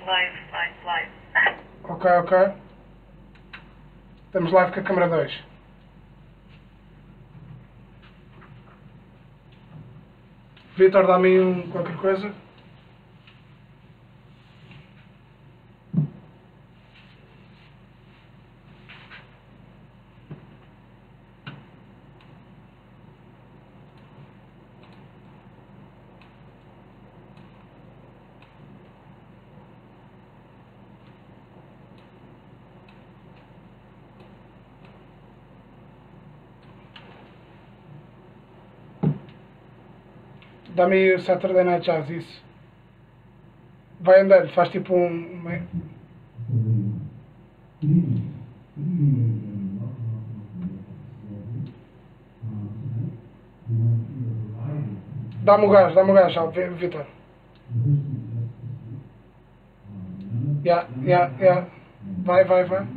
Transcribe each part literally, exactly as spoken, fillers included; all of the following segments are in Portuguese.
live, live, live. Ok, ok. Estamos live com a câmera dois. Vitor, dá-me um qualquer coisa. Dá-me aí o Saturday Night Jazz, isso. Vai andando, faz tipo um... um... Dá-me o gás, dá-me o gás, já, Vitor. Ya, ya, ya. Vai, vai, vai.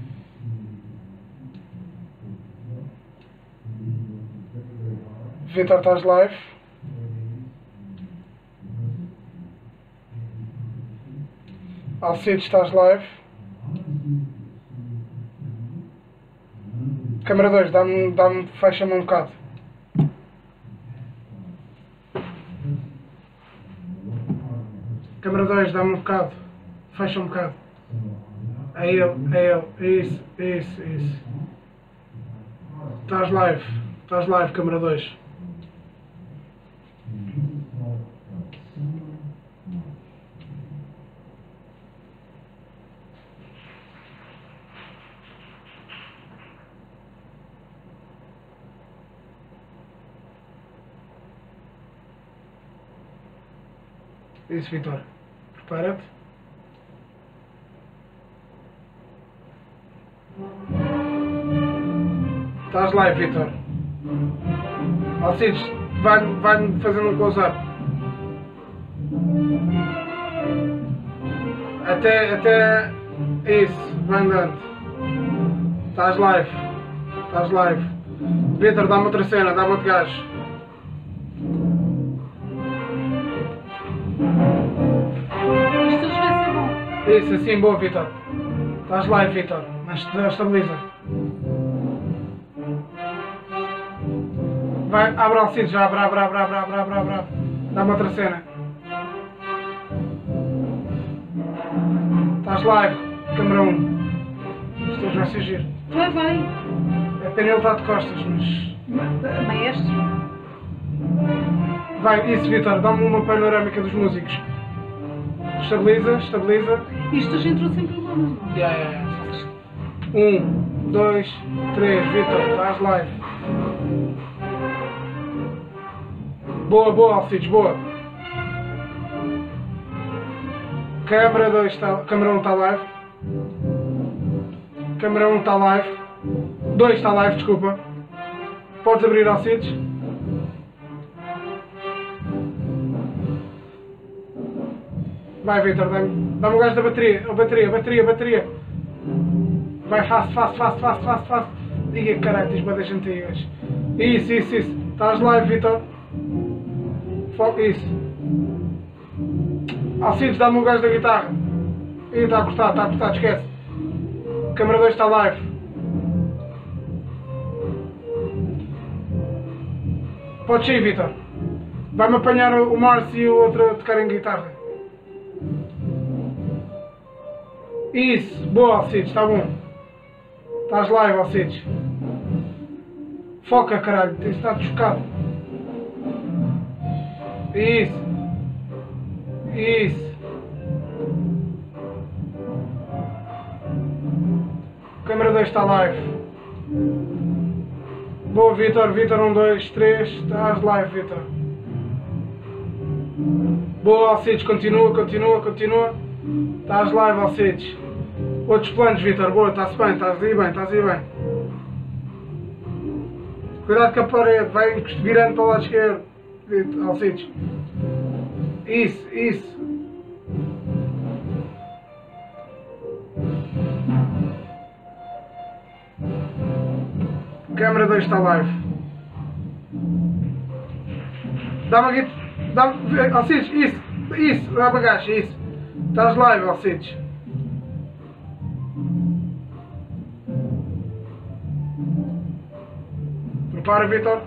Vitor, estás live? Alcides, estás live? Câmara dois, dá-me, dá-me, fecha-me um bocado. Câmara dois, dá-me um bocado. Fecha um bocado. É ele, é ele. Isso, isso, isso. Estás live. Estás live, câmara dois. Isso, Vitor. Prepara-te. Estás live, Vitor. Alcides, vai-me vai fazendo um close-up. Até, até... Isso, vai andando. Estás live. Estás live. Vitor, dá-me outra cena, dá-me outro gajo. Isto vai ser bom. Isso, assim, boa, Vitor. Estás live, Vitor. Mas estabiliza. Vai, abre o sítio, já abre, abre, abre, abre, abre, abre, abre. Dá-me outra cena. Estás live, câmera um. Isto vai ser giro. Vai, vai. A pena ele está de costas, mas... Maestro. Vai, isso, Vitor, dá-me uma panorâmica dos músicos. Estabiliza, estabiliza. Isto a gente entrou sem problemas, não é? Yeah, yeah, yeah. Um, dois, três, Vitor, estás live. Boa, boa, Alcides, boa. Câmara dois está... Câmara um está live. Câmara um está live. dois está live, desculpa. Podes abrir, Alcides. Vai, Vitor, dá-me dá o gajo da bateria. A bateria, bateria, bateria. Vai, fácil, fácil, fácil, fácil, fácil, fácil. Diga que caralho, tens boas antigas. Isso, isso, isso. Estás live, Vitor. Foca isso. Alcides, dá-me o gajo da guitarra. Ih, está a cortar, está a cortar, esquece. Câmara dois está live. Podes ir, Vitor. Vai-me apanhar o Márcio e o outro a tocar em guitarra. Isso, boa, Alcides, está bom. Estás live, Alcides. Foca, caralho, tens estado chocado. Isso. Isso. Câmara dois está live. Boa, Vitor, Vitor, um, dois, três, estás live, Vitor. Boa, Alcides, continua, continua, continua. Estás live, Alcides. Outros planos, Vitor, boa, está-se bem, estás aí bem, estás aí bem. Cuidado com a parede, vai virando para o lado esquerdo, Alcides. Isso, isso. Câmara dois está live. Dá-me aqui. Dá-me. Alcides, isso, isso, dá bagagem, isso. Estás live, Alcides. Prepara, Vitor.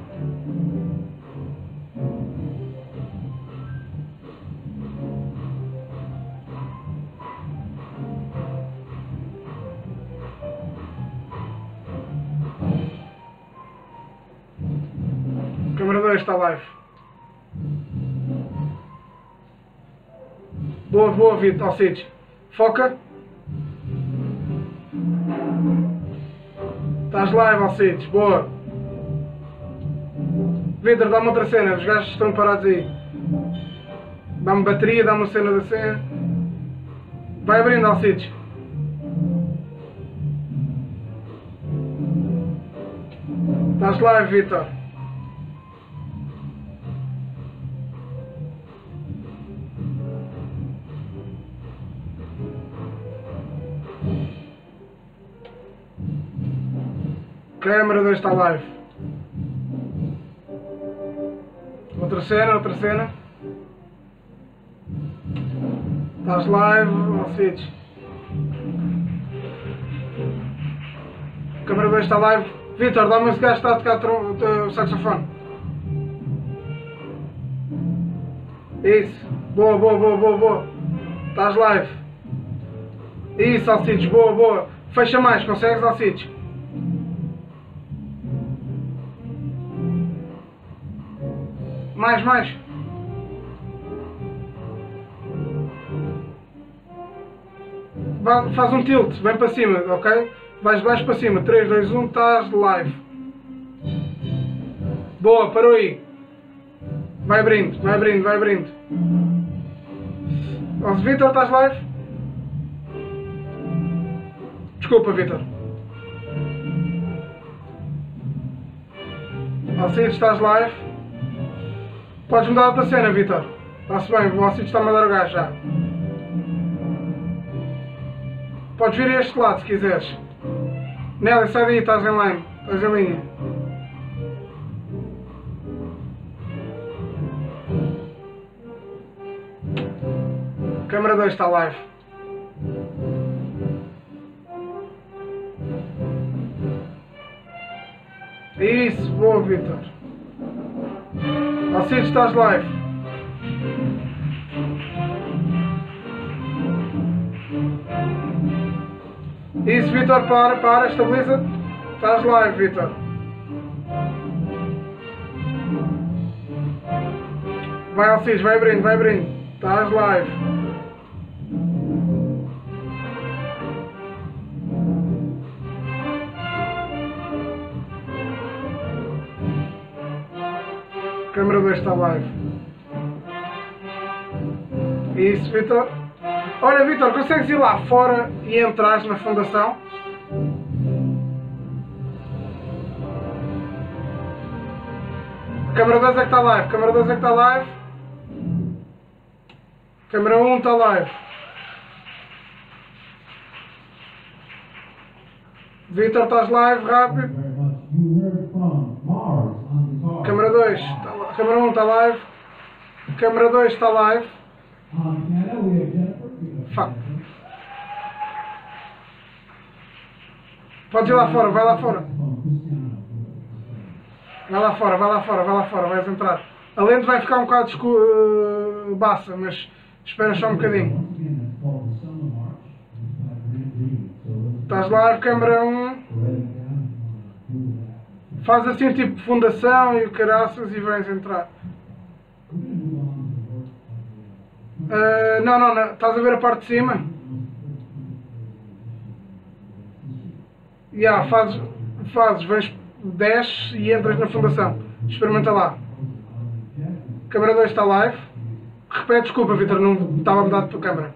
Câmara dois está live. Boa, boa, Vitor, Alcides. Foca. Estás live, Alcides. Boa. Vitor, dá-me outra cena. Os gajos estão parados aí. Dá-me bateria, dá-me uma cena da cena. Vai abrindo, Alcides. Estás live, Vitor. Câmara dois está live. Outra cena, outra cena. Estás live, Alcides. Câmara dois está live. Vitor, dá-me esse gajo que está a tocar trom- o saxofone. Isso. Boa, boa, boa, boa, boa. Estás live. Isso, Alcides, boa, boa. Fecha mais, consegues, Alcides? Mais, mais. Vai, faz um tilt, vem para cima, ok? Vais de baixo para cima. três, dois, um, estás live. Boa, parou aí. Vai abrindo, vai abrindo, vai abrindo. Ó, Vitor, estás live? Desculpa, Vitor. Alcides, estás live? Podes mudar outra cena, Vitor. Está-se bem, o Alcides está a mandar o gajo já. Podes vir a este lado se quiseres. Nélia, sai daí, estás em line. Estás em linha. Câmara dois está live. Isso, boa, Vitor. Alcides, estás live. Isso, Vitor, para, para, estabiliza. Estás live, Vitor. Vai, Alcides, vai abrindo, vai abrindo. Estás live. Câmara dois está live. Isso, Vitor. Olha, Vitor, consegues ir lá fora e entrar na fundação? Câmara dois é que está live. Câmara dois é que está live. Câmara um está live. Vitor, estás live, rápido. Câmara dois, tá, câmara um está live. Câmara dois está live. Fuck. Podes ir lá fora, vai lá fora. Vai lá fora, vai lá fora, vai lá fora, vais entrar. A lente vai ficar um bocado escura, baça, mas espera só um bocadinho. Estás live, câmara um. Faz assim tipo fundação e o caraças e vais entrar. Uh, não, não, não, estás a ver a parte de cima? Já, yeah, fazes, fazes, vens, desces e entras na fundação. Experimenta lá. Câmara dois está live. Repete, desculpa, Vitor, não estava a mudar de tua câmara.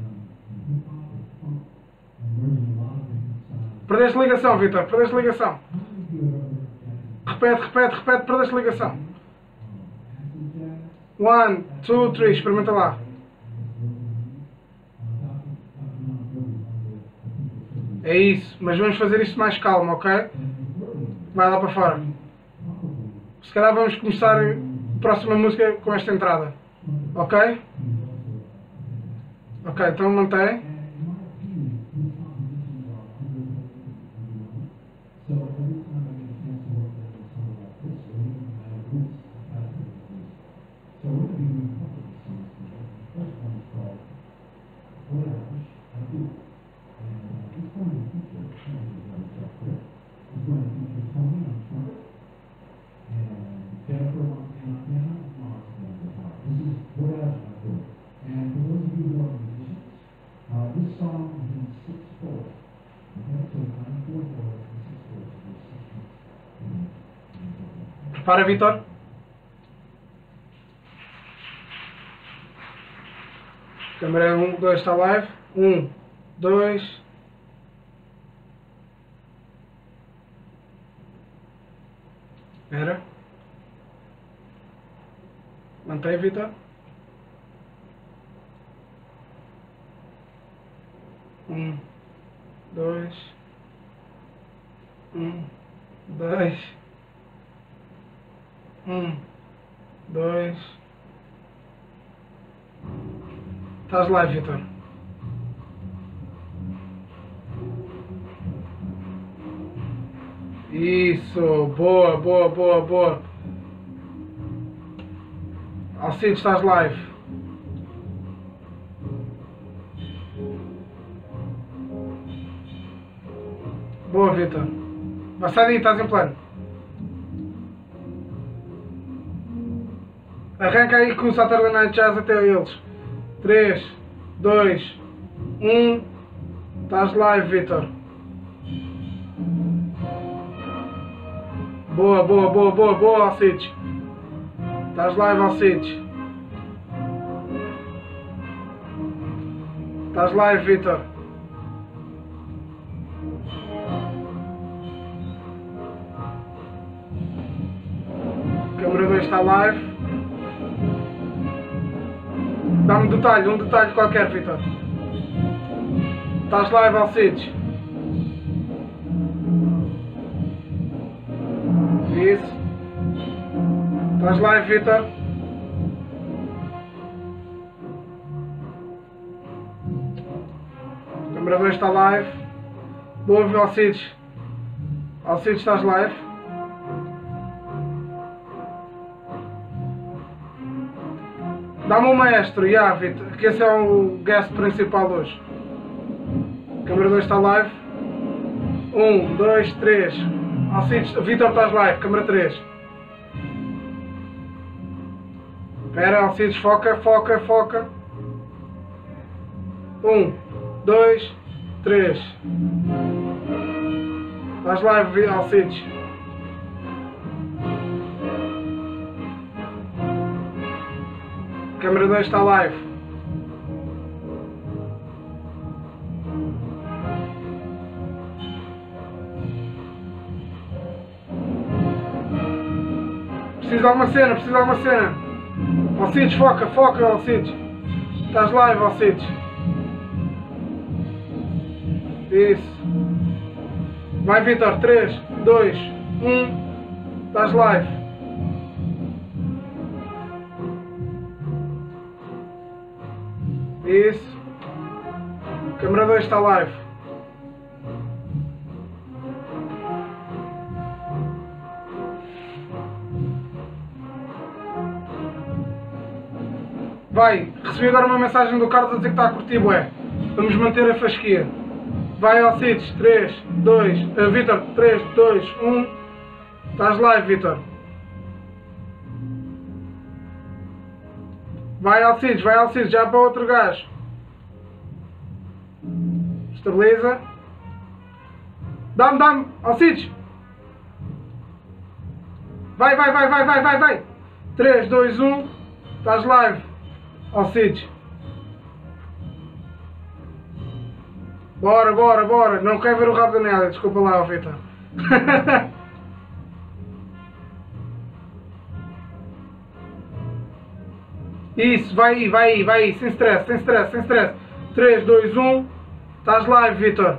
Perdeste ligação, Vitor, perdeste ligação. Repete, repete, repete, perdeste ligação. One, two, three, experimenta lá. É isso, mas vamos fazer isto mais calmo, ok? Vai lá para fora. Se calhar vamos começar a próxima música com esta entrada. Ok? Ok, então mantém. Prepara, Vitor. Câmera um, dois, está live. um, dois. Espera. Mantém, Vitor. Um, dois. Um, dois. Um, dois. Estás live, Vitor. Isso, boa, boa, boa, boa. Alcides, estás live. Boa, Vitor. Vai sair daí, estás em plano. Arranca aí com o Saturday Night Jazz até eles. três, dois, um. Estás live, Vitor. Boa, boa, boa, boa, boa, Alcides. Estás live, Alcides. Estás live, Vitor. Câmara dois está live. Dá-me um detalhe, um detalhe qualquer, Vitor. Estás live, Alcides. Isso. Estás live, Vitor. Câmara dois está live. Boa, Alcides. Alcides, estás live. Dá-me um maestro, já, yeah, Vitor, que esse é o guest principal hoje. Câmara dois está live. um, dois, três. Alcides, Vitor, estás live. Câmara três. Espera, Alcides, foca, foca, foca. um, dois, três. Estás live, Alcides. Câmara dois está live. Preciso de alguma cena, preciso de alguma cena. Alcides, foca, foca, Alcides. Estás live, Alcides. Isso. Vai, Vitor, três, dois, um. Estás live. Isso. Câmara dois está live. Vai, recebi agora uma mensagem do Carlos a dizer que está a curtir, bué. Vamos manter a fasquia. Vai, Alcides, três, dois, uh, Vitor, três, dois, um. Estás live, Vitor. Vai, Alcides, vai, Alcides, já para outro gajo. Estabiliza. Dá-me, dá-me, Alcides. Vai, vai, vai, vai, vai, vai, vai. três, dois, um. Estás live, Alcides. Bora, bora, bora. Não quero ver o rabo da Nélia, desculpa lá, Vitor. Isso, vai aí, vai aí, vai aí, sem stress, sem stress, sem stress. três, dois, um. Estás live, Vitor.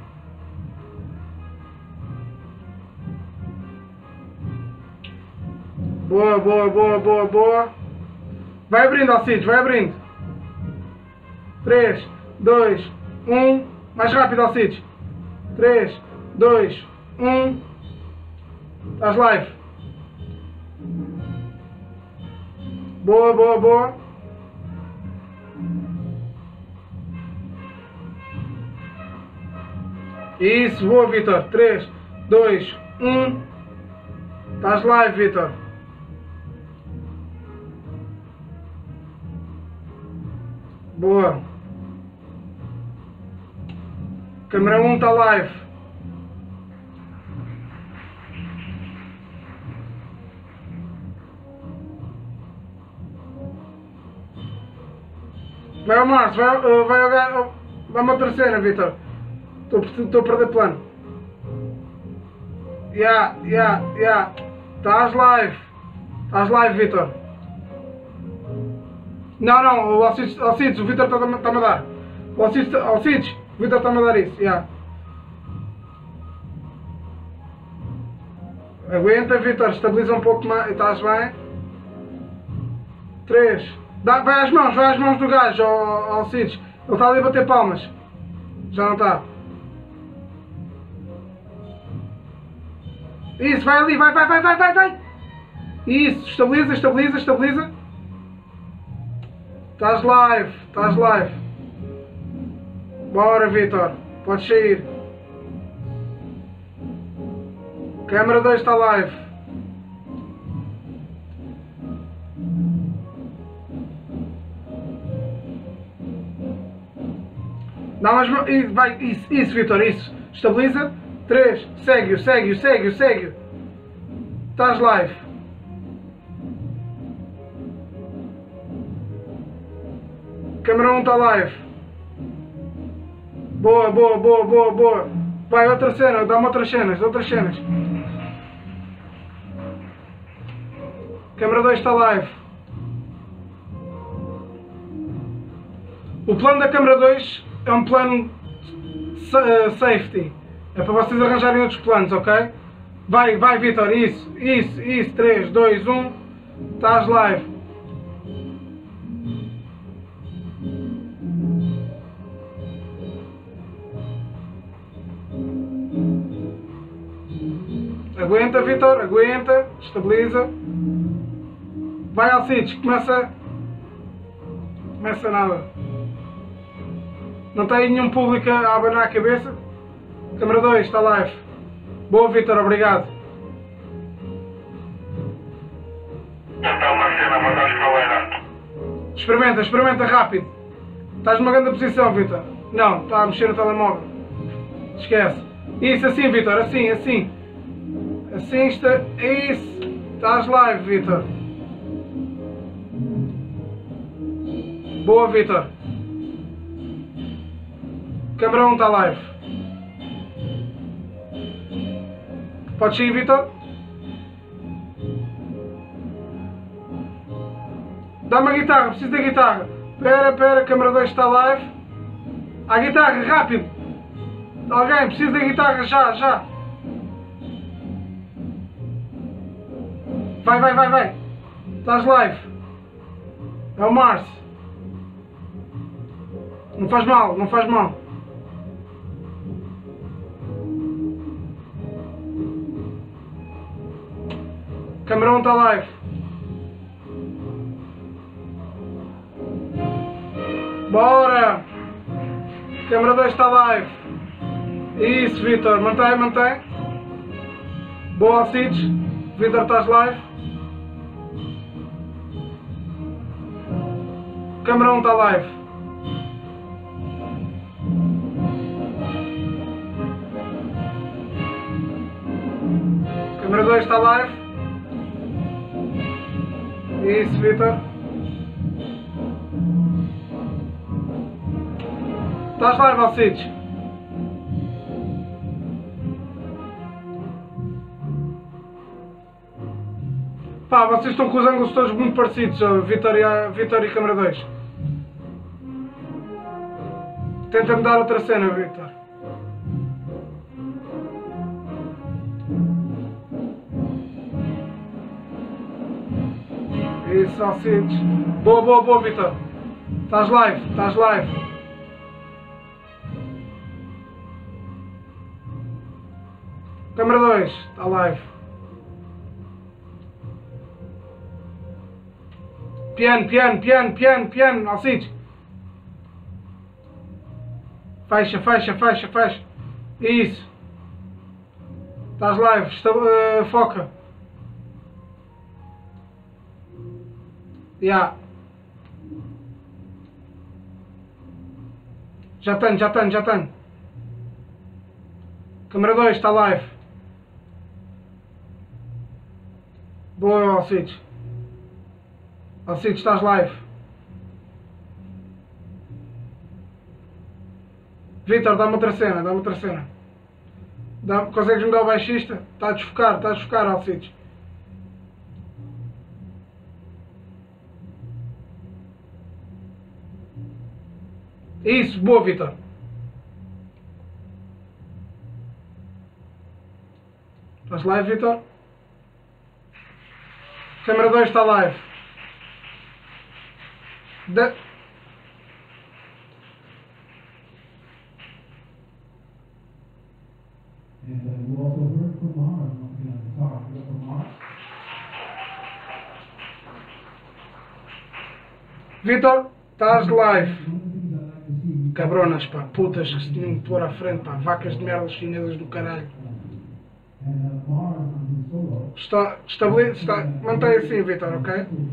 Boa, boa, boa, boa, boa. Vai abrindo, Alcides, vai abrindo. três, dois, um. Mais rápido, Alcides. três, dois, um. Estás live. Boa, boa, boa. Isso, boa, Vitor. três, dois, um. Estás live, Vitor. Boa. Câmara um está live. Vai ao Márcio, vai, uh, vai ao... Uh, dá-me outra cena, Vitor. Estou a perder plano. Ya, ya, ya. Estás live. Estás live, Vitor. Não, não, o Alcides, Alcides, o Vitor está-me a dar. O Alcides, Alcides, o Vitor está-me a dar isso, já. Aguenta, Vitor, estabiliza um pouco mais, estás bem? três. Dá, vai às mãos, vai às mãos do gajo, Alcides. Ele está ali a bater palmas. Já não está. Isso, vai ali, vai, vai, vai, vai, vai, vai. Isso, estabiliza, estabiliza, estabiliza. Estás live, estás live. Bora, Vitor, podes sair. Câmara dois está live. Dá umas mãos. Vai, isso, isso, Vitor, isso. Estabiliza. três. Segue-o, segue-o, segue-o, segue-o. Estás live. Câmara um está live. Boa, boa, boa, boa, boa. Vai, outra cena, dá-me outras cenas, outras cenas. Câmara dois está live. O plano da câmara dois é um plano safety. É para vocês arranjarem outros planos, ok? Vai, vai, Vitor, isso, isso, isso. três, dois, um. Estás live. Aguenta, Vitor, aguenta, estabiliza. Vai, Alcides, começa. Começa nada. Não tem nenhum público a abanar a cabeça. Câmara dois, está live. Boa, Vitor, obrigado. Está uma cena, mas acho que não era. Experimenta, experimenta rápido. Estás numa grande posição, Vitor. Não, está a mexer no telemóvel. Esquece. Isso, assim, Vitor, assim, assim. Assim está. Isso. Estás live, Vitor. Boa, Vitor. Câmara um está live. Podes ir, Vitor? Dá-me a guitarra, preciso da guitarra. Pera, pera, câmara dois está live. A guitarra, rápido. Alguém, precisa da guitarra, já, já. Vai, vai, vai, vai. Estás live. É o Márcio. Não faz mal, não faz mal. Câmara um está live. Bora! Câmara dois está live. Isso, Vitor. Mantém, mantém. Boa, Alcides. Vitor, estás live. Câmara um está live. Câmara dois está live. Isso, Vitor. Estás live, Alcides? Pá, vocês estão com os ângulos todos muito parecidos, Vitor e, Vitor e câmara dois. Tenta-me dar outra cena, Vitor. Isso, Alcides. Boa, boa, boa, Vitor. Estás live, estás live. Câmara dois, está live. Piano, piano, piano, piano, piano, Alcides. Fecha, fecha, fecha, fecha. Isso. Estás live, está, uh, foca. Yeah. Já tenho, já tenho, já tenho. Câmara dois, está live. Boa, Alcides. Alcides, estás live. Vitor, dá-me outra cena, dá-me outra cena. Dá, consegues-me dar o baixista? Está a desfocar, está a desfocar, Alcides. Isso, boa, Vitor. Estás live, Vitor? Câmara dois está live. De... And uh, you also heard from Mars on the guitar. You heard from Mars? Vitor, estás live. Cabronas, pá, putas que se tinham de pôr à frente, pá, vacas de merda chinesas do caralho. And uh, Mars on his solo. Está, estabelece, está, mantém assim, Vitor, ok?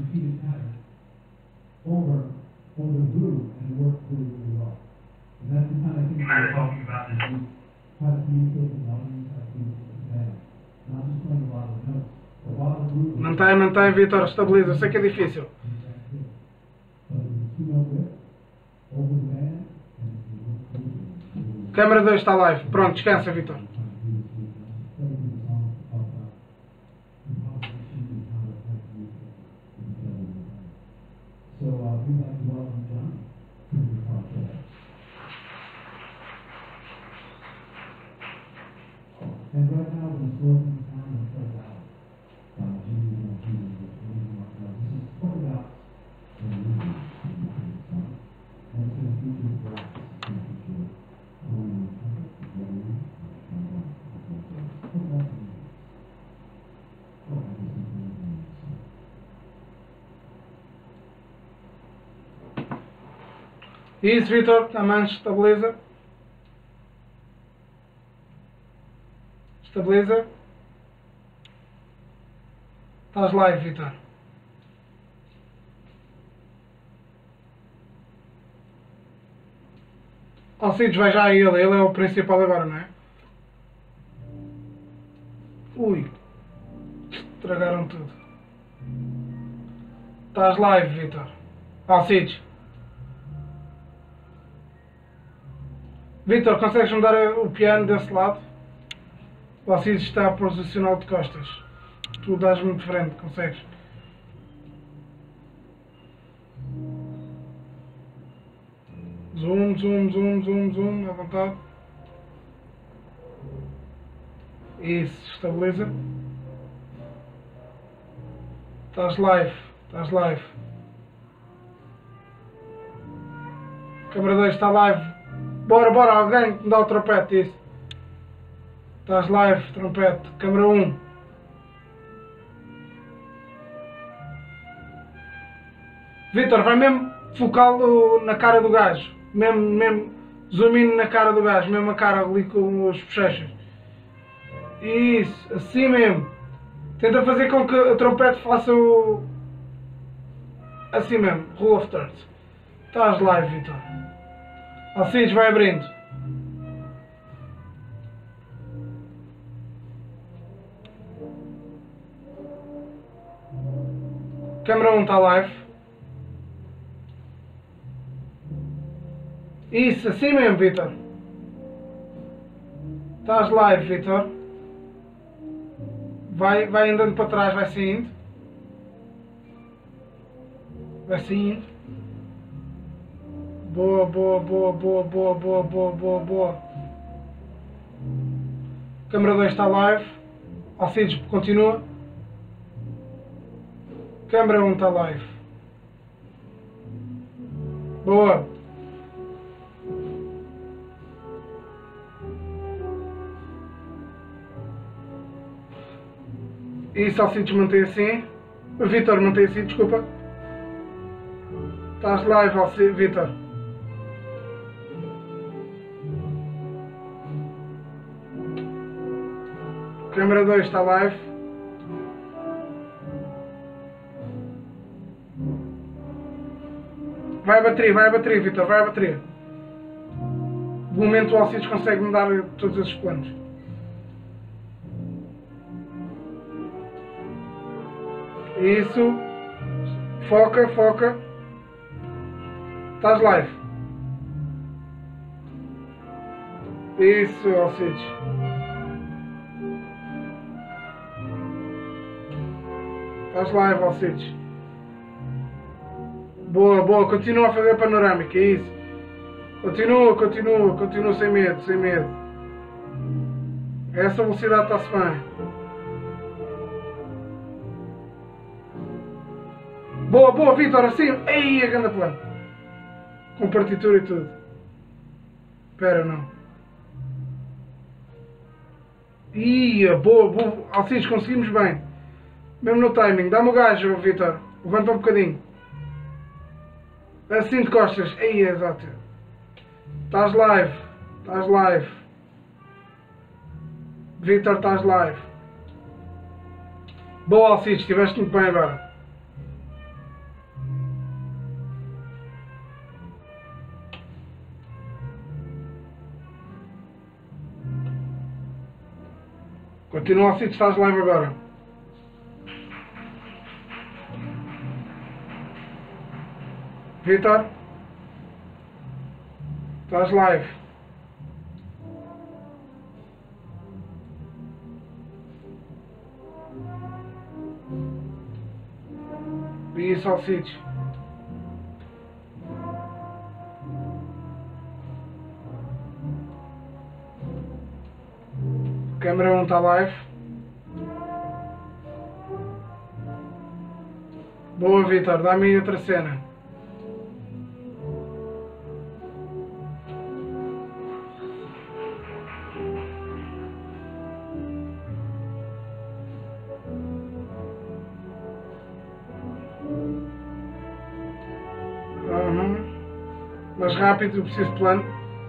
Over, over the blue and work really, really well. And that's the kind of thing we're talking about this week. How to communicate with the audience, how to communicate with the band. Not just playing a lot of notes, but a lot of blue. Mantém, mantém, Vitor, estabiliza. Eu sei que é difícil. But it's a two-note riff, over the band, and it's a work really, Câmara dois está live. Pronto, descansa, Vitor. So uh, we'd like to welcome John to the podcast. And right now we're slowing down and play out by Jimmy and Jimmy with William Mark. This is spoken out in the movie, and it's going to feature brass, it's going to feature um, trombone, trombone, trombone. Oh, this is really nice. Isso, Vitor, também estabiliza. Estabiliza. Estás live, Vitor. Alcides, vai já a ele. Ele é o principal agora, não é? Ui. Estragaram tudo. Estás live, Vitor. Alcides. Vitor, consegues mudar o piano desse lado? O Alcides está posicionado de costas. Tu dás-me de frente, consegues? Zoom, zoom, zoom, zoom, zoom, à vontade. Isso, estabiliza. Estás live, estás live. Câmara dois está live. Bora, bora, alguém me dá o trompete, isso. Estás live, trompete. Câmara um. Vitor, vai mesmo focá-lo na cara do gajo. Mesmo, mesmo, zoom in na cara do gajo. Mesmo a cara ali com os bochechas. Isso, assim mesmo. Tenta fazer com que o trompete faça o... assim mesmo, rule of thirds. Estás live, Vitor. Alcides, vai abrindo. Câmara um está live. Isso, assim mesmo, Vitor. Estás live, Vitor. Vai, vai andando para trás, vai saindo. Vai saindo. Boa, boa, boa, boa, boa, boa, boa, boa, boa. Câmara dois está live. Alcides continua. Câmara um está live. Boa. Isso, Alcides, mantém assim. Vitor, mantém assim, desculpa. Estás live, Alcides, Vitor. Câmara dois está live. Vai a bateria, vai a bateria, Vitor, vai a bateria. De momento o Alcides consegue mudar todos esses planos. Isso. Foca, foca. Estás live. Isso, Alcides. Estás live, Alcides. Boa, boa. Continua a fazer a panorâmica, é isso. Continua, continua, continua sem medo, sem medo. Essa velocidade está-se bem. Boa, boa, Vitor, assim. Ei, a grande plano. Com partitura e tudo. Espera, não. Ia, boa, boa. Alcides, conseguimos bem. Mesmo no timing. Dá-me o gajo, Vitor. Levanta um bocadinho. Assim de costas. Ei, exato. Estás live. Estás live. Vitor, estás live. Boa, Alcides. Estiveste muito bem agora. Continua assim, estás live agora. Vitor? Estás live. Isso, Alcides. Câmara um está live. Boa, Vitor. Dá-me aí outra cena. Uhum. Mais rápido, eu preciso de plano.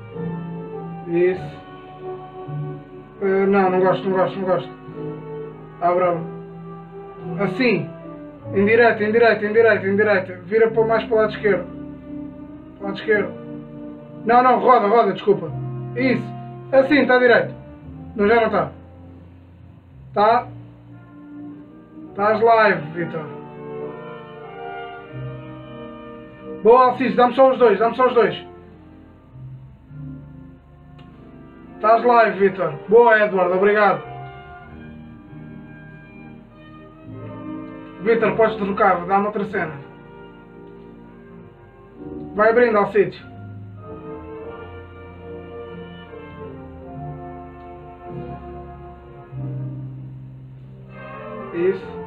Isso. Uh, não, não gosto, não gosto, não gosto. Ah, bravo. Assim. Em direita, em direita, em direita, em direita. Vira para mais para o lado esquerdo. Para o lado esquerdo. Não, não, roda, roda, desculpa. Isso. Assim, está direito. Não, já não está. Está. Estás live, Vitor. Boa, Alcides, dá-me só os dois, dá-me só os dois. Estás live, Vitor. Boa, Edward, obrigado. Vitor, podes trocar, dá-me outra cena. Vai abrindo, Alcides. Isso.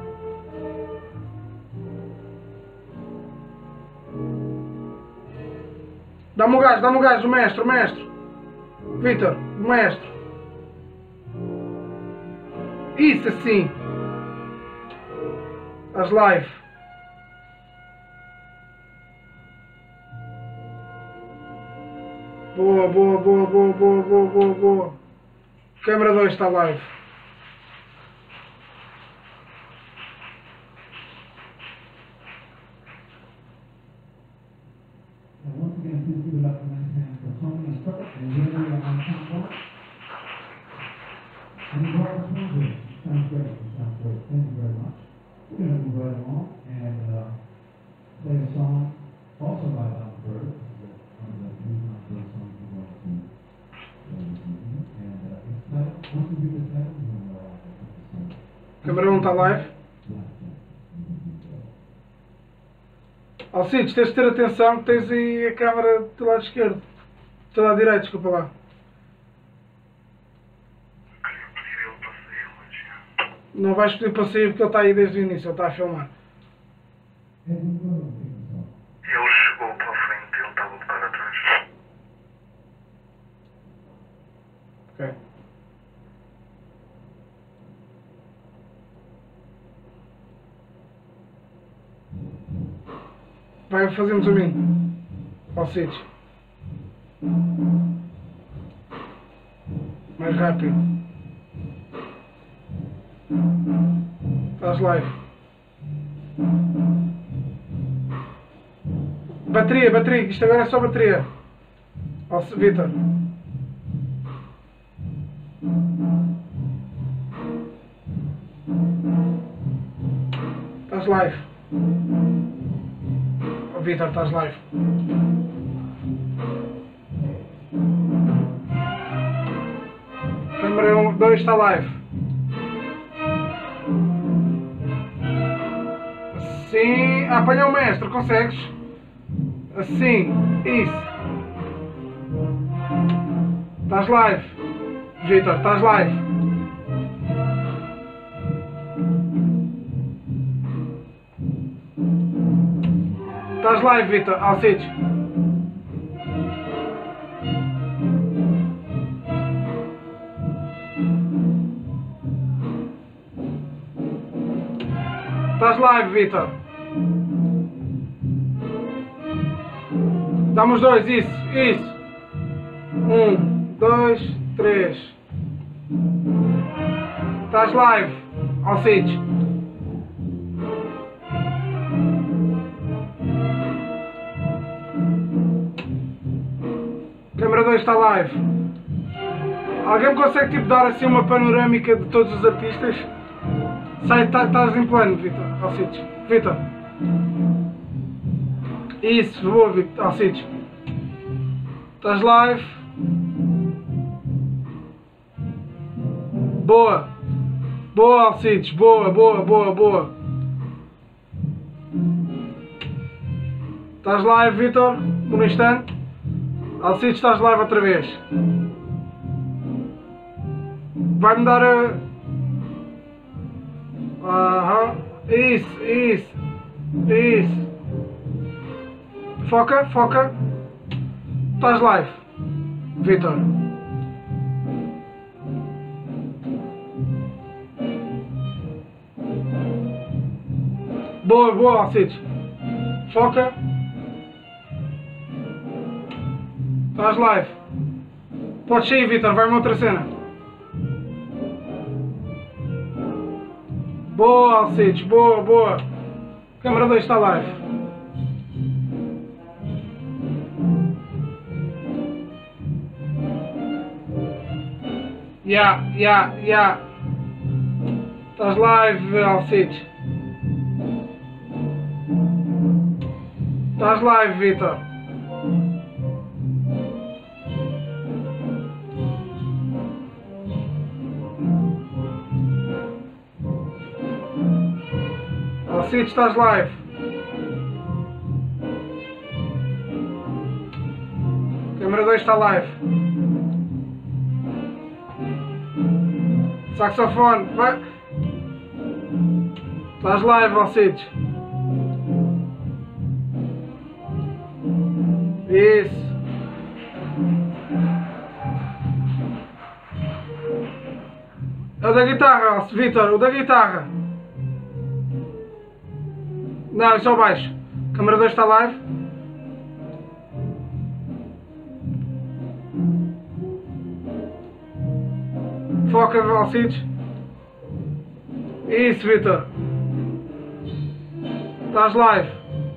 Dá-me o gás, dá-me o gás, o mestre, o mestre. Vitor, o mestre. Isso assim. As live. Boa, boa, boa, boa, boa, boa, boa, boa. Câmara dois está live. And once again, please give it up for nice hands for Tony and Kirk and Jeremy on soundboard. And the bar was good. Sounds great. Sounds great. Thank you very much. We're going to move right along and uh, play a song also by Bob Bird. This is one of the few Bob Bird songs we're going to play this evening. And uh, it's titled, once we do the title, we're going to uh, put the song. Câmara um está live. Alcides, tens de ter atenção que tens aí a câmara do lado esquerdo. Do lado direito, desculpa lá. Queria pedir ele para sair, mas... Não vais pedir para sair porque ele está aí desde o início, ele está a filmar. Ele chegou para a frente, ele estava um bocado atrás. Ok. Vai fazendo zoom in. Alcides. Mais rápido. Estás live. Bateria, bateria. Isto agora é só bateria. Alce, Vitor. Estás live. Oh, Vitor, estás live. Câmara um, dois está live. Assim, a apanhar o mestre, consegues? Assim, isso. Estás live. Vitor, estás live. Estás live, Vitor. Alcides. Estás live, Vitor. Dá-me os dois, isso, isso. Um, dois, três. Estás live, Alcides. Câmara dois está live. Alguém me consegue tipo dar assim uma panorâmica de todos os artistas? Sai, estás tá, em plano, Vitor. Alcides. Vitor. Isso, boa, Vitor. Alcides. Estás live. Boa. Boa, Alcides. Boa, boa, boa, boa. Estás live, Vitor? Por um instante. Alcides, estás live outra vez. Vai-me dar a... Aham. Isso, isso. Isso. Foca, foca. Estás live, Vitor. Boa, boa, Alcides. Foca. Estás live. Podes sair, Vitor, vai-me outra cena. Boa, Alcides, boa, boa. Câmara dois está live. Ya, ya, ya. Estás live, Alcides. Estás live, Vitor. Alcides, estás live. Câmara dois está live. Saxofone, vai. Estás live, Alcides. Isso. É o da guitarra, Vitor, o da guitarra. Não, é só baixo. Câmara dois está live. Foca, Alcides. Isso, Vitor. Estás live.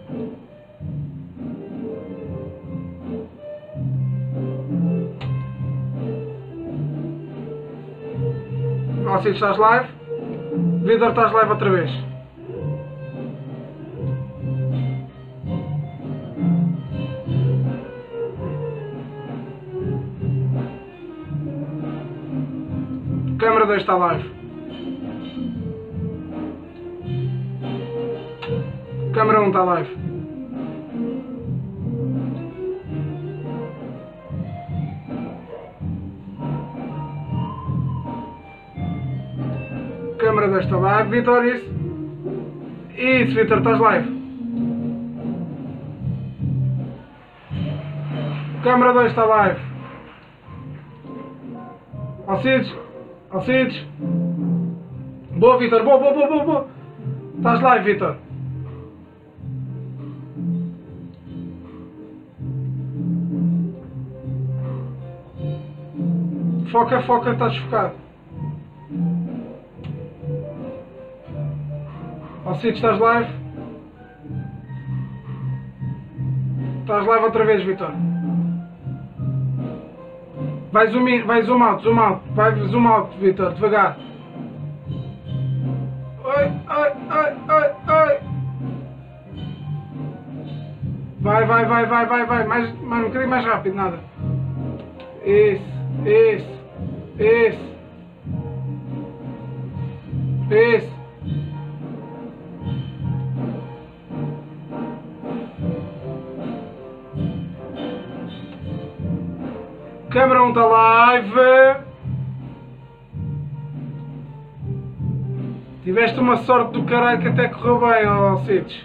Alcides, estás live. Vitor, estás live outra vez. Câmara dois está live. Câmara um está live. Câmara dois está live. Vitor, isso. Isso, Vitor, estás live. Câmara dois está live. Alcides. Alcides. Boa, Vitor. Boa, boa, boa, boa, boa. Estás live, Vitor. Foca, foca, está desfocado. Ó Cid, estás live? Estás live outra vez, Vitor. Vai zoom in, vai zoom out, zoom out. Vai zoom out, Vitor, devagar. Oi, oi, oi, oi, oi. Vai, vai, vai, vai, vai, vai. Mais, mais um bocadinho mais rápido, nada. Isso, isso, isso. Isso. Câmara um está live. Tiveste uma sorte do caralho que até correu bem, ó Cites.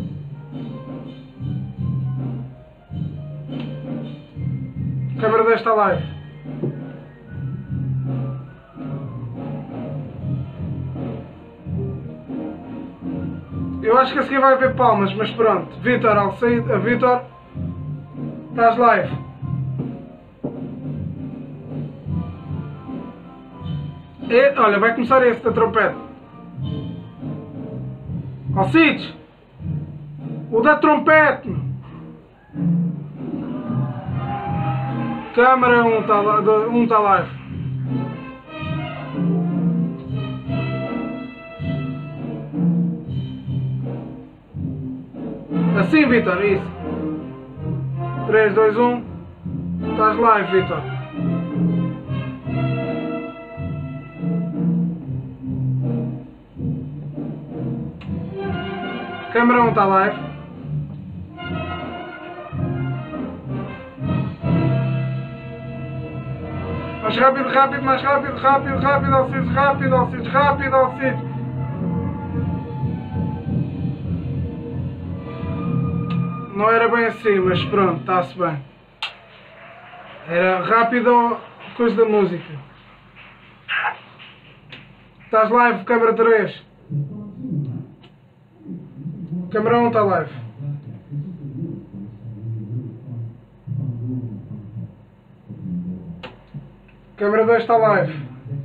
Câmara dois está live. Eu acho que a seguir vai haver palmas, mas pronto. Vitor, Alceide, Vitor, estás live. E, olha, vai começar esse da trompete. Alcides! O da trompete! Câmara um está um tá live. Assim, Vitor, isso. três, dois, um. Estás live, Vitor. Câmara um está live. Mais rápido, rápido, mais rápido, rápido, rápido, Alcides, rápido, Alcides, rápido, Alcides. Não era bem assim, mas pronto, está-se bem. Era rápido, coisa da música. Estás live, câmara três. Câmara um está live. Câmara dois está live.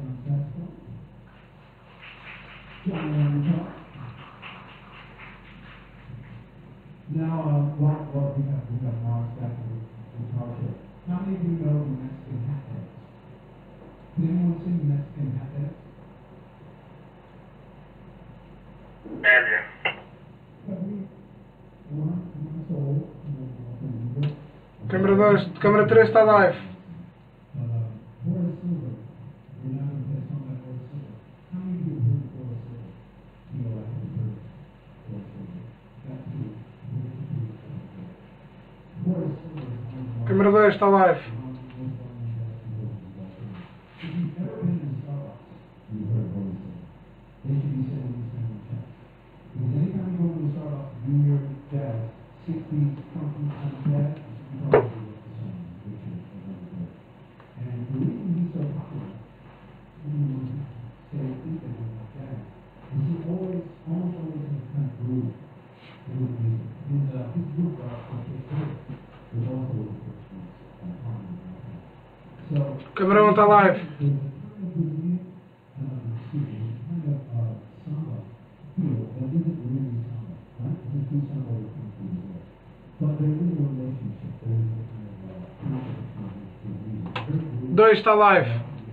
Now, uh, what, what we have, we have Mars back in the target. How many of you know the Mexican hat heads? Can anyone see the Mexican hat heads? Média. Câmara dois, câmara três está live. Câmara dois está live. Câmara um está live. dois está live.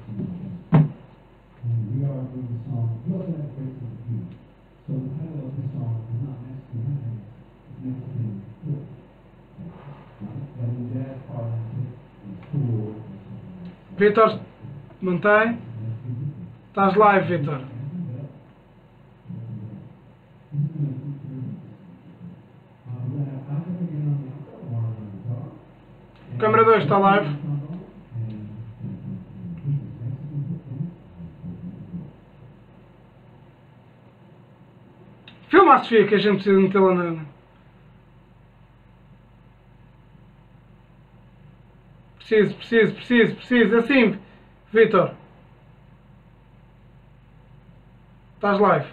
Vitor, mantém. Estás live, Vitor. Câmara dois está live. Filma a Sofia que a gente precisa metê-la na... Preciso, preciso, preciso, preciso. Assim, Vitor. Estás live.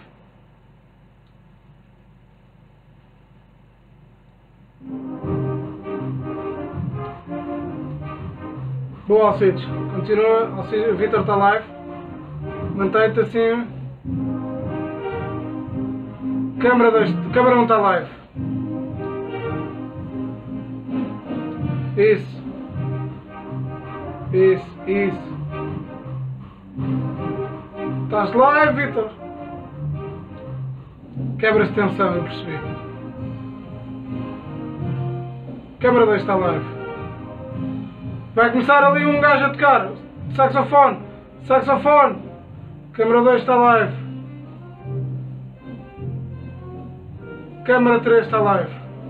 Boa, Alcides. Continua, ou seja, o Vitor está live. Mantém-te assim. Câmara dois, câmara um está live. Isso. Isso, isso. Estás live, Vitor? Quebra-se tensão, eu percebi. Câmara dois está live. Vai começar ali um gajo a tocar. Saxofone. Saxofone. Câmara dois está live. Câmara três está live.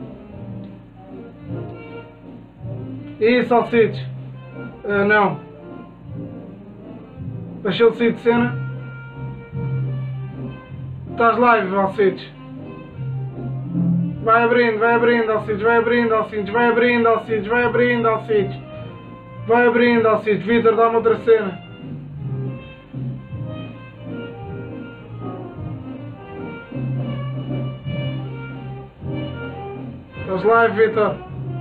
Isso, Alcides. Uh, não. Baixei o Alcides de cena. Estás live, Alcides. Vai abrindo, vai abrindo, Alcides, vai abrindo, Alcides, vai abrindo, Alcides, vai abrindo, Alcides. Vai abrindo, Alcides. Vitor, dá-me outra cena. Estás live, Vitor?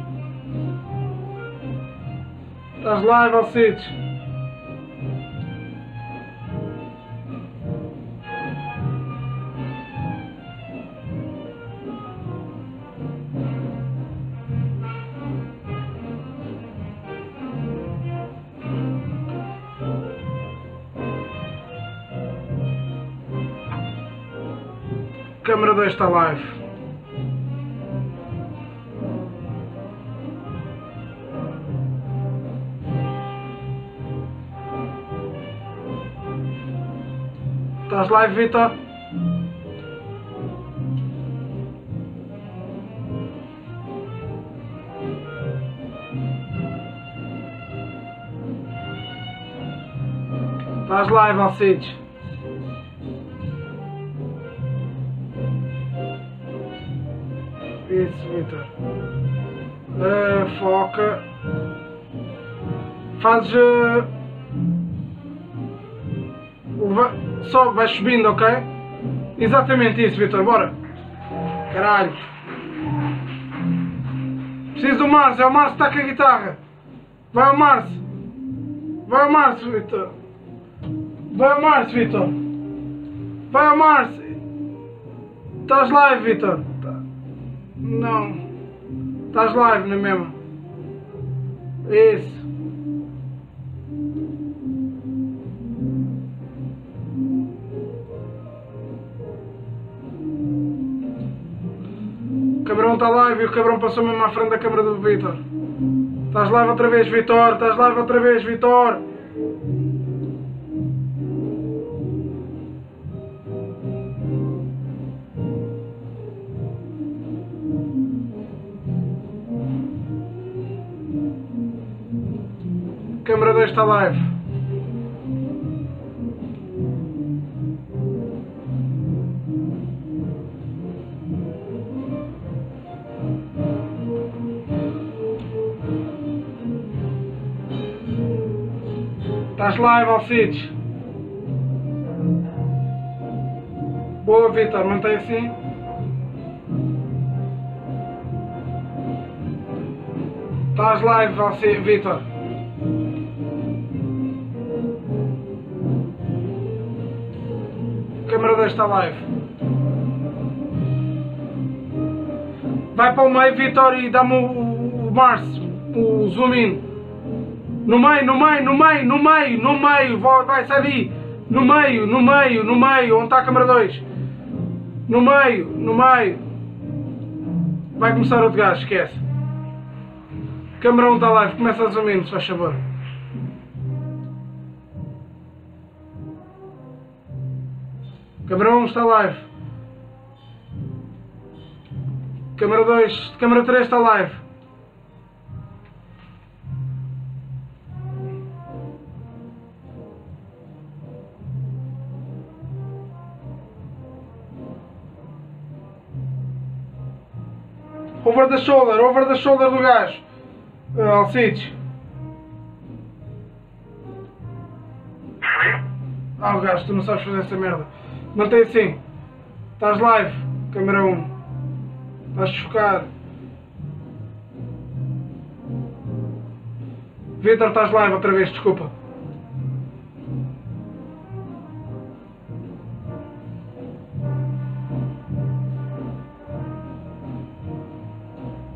Estás live, Alcides? Câmara dois está live. Estás live, Vitor? Estás live, Alcides? Isso, Vitor. Uh, foca. Fazes. Uh, leva... Só vais subindo, ok? Exatamente isso, Vitor. Bora. Caralho. Preciso do Márcio. É o Márcio que está com a guitarra. Vai ao Márcio. Vai ao Márcio, Vitor. Vai ao Márcio, Vitor. Vai ao Márcio. Estás live, Vitor. Não. Estás live, não é mesmo? Isso. O cabrão está live e o cabrão passou mesmo à frente da câmara do Vitor. Estás live outra vez, Vitor. Estás live outra vez, Vitor. Câmara dois está live. Estás live, Alcides. Boa, Vitor. Mantém assim. Estás live, Alcides, Vitor. Câmara dois está live. Vai para o meio, Vitor, e dá-me o, o, o Márcio, o zoom in. No meio, no meio, no meio, no meio, no meio, vai, vai, sai daí. No meio, no meio, no meio, onde está a câmara dois? No meio, no meio. Vai começar outro gajo, esquece. Câmara um está live, começa a zoom in, se faz favor. Câmara um está live. Câmara dois, câmara três está live. Over the shoulder, over the shoulder do gajo. Uh, Alcides. Ah, o gajo, tu não sabes fazer essa merda. Mantém assim. Estás live, câmera um. Estás desfocado. Vitor, estás live outra vez, desculpa.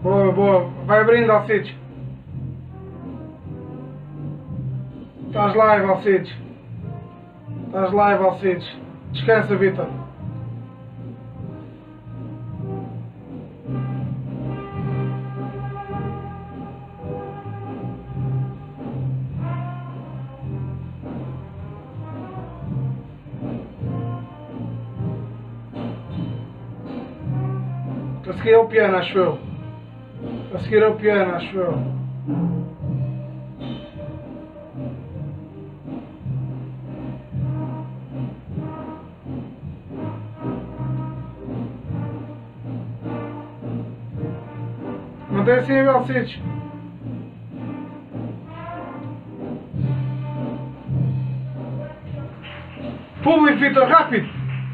Boa, boa. Vai abrindo, Alcides. Estás live, Alcides. Estás live, Alcides. Descansa, Vitor. A seguir é o piano, acho eu. A seguir é o piano, acho eu. Mantém assim, Alcides. Público, Vitor, rápido!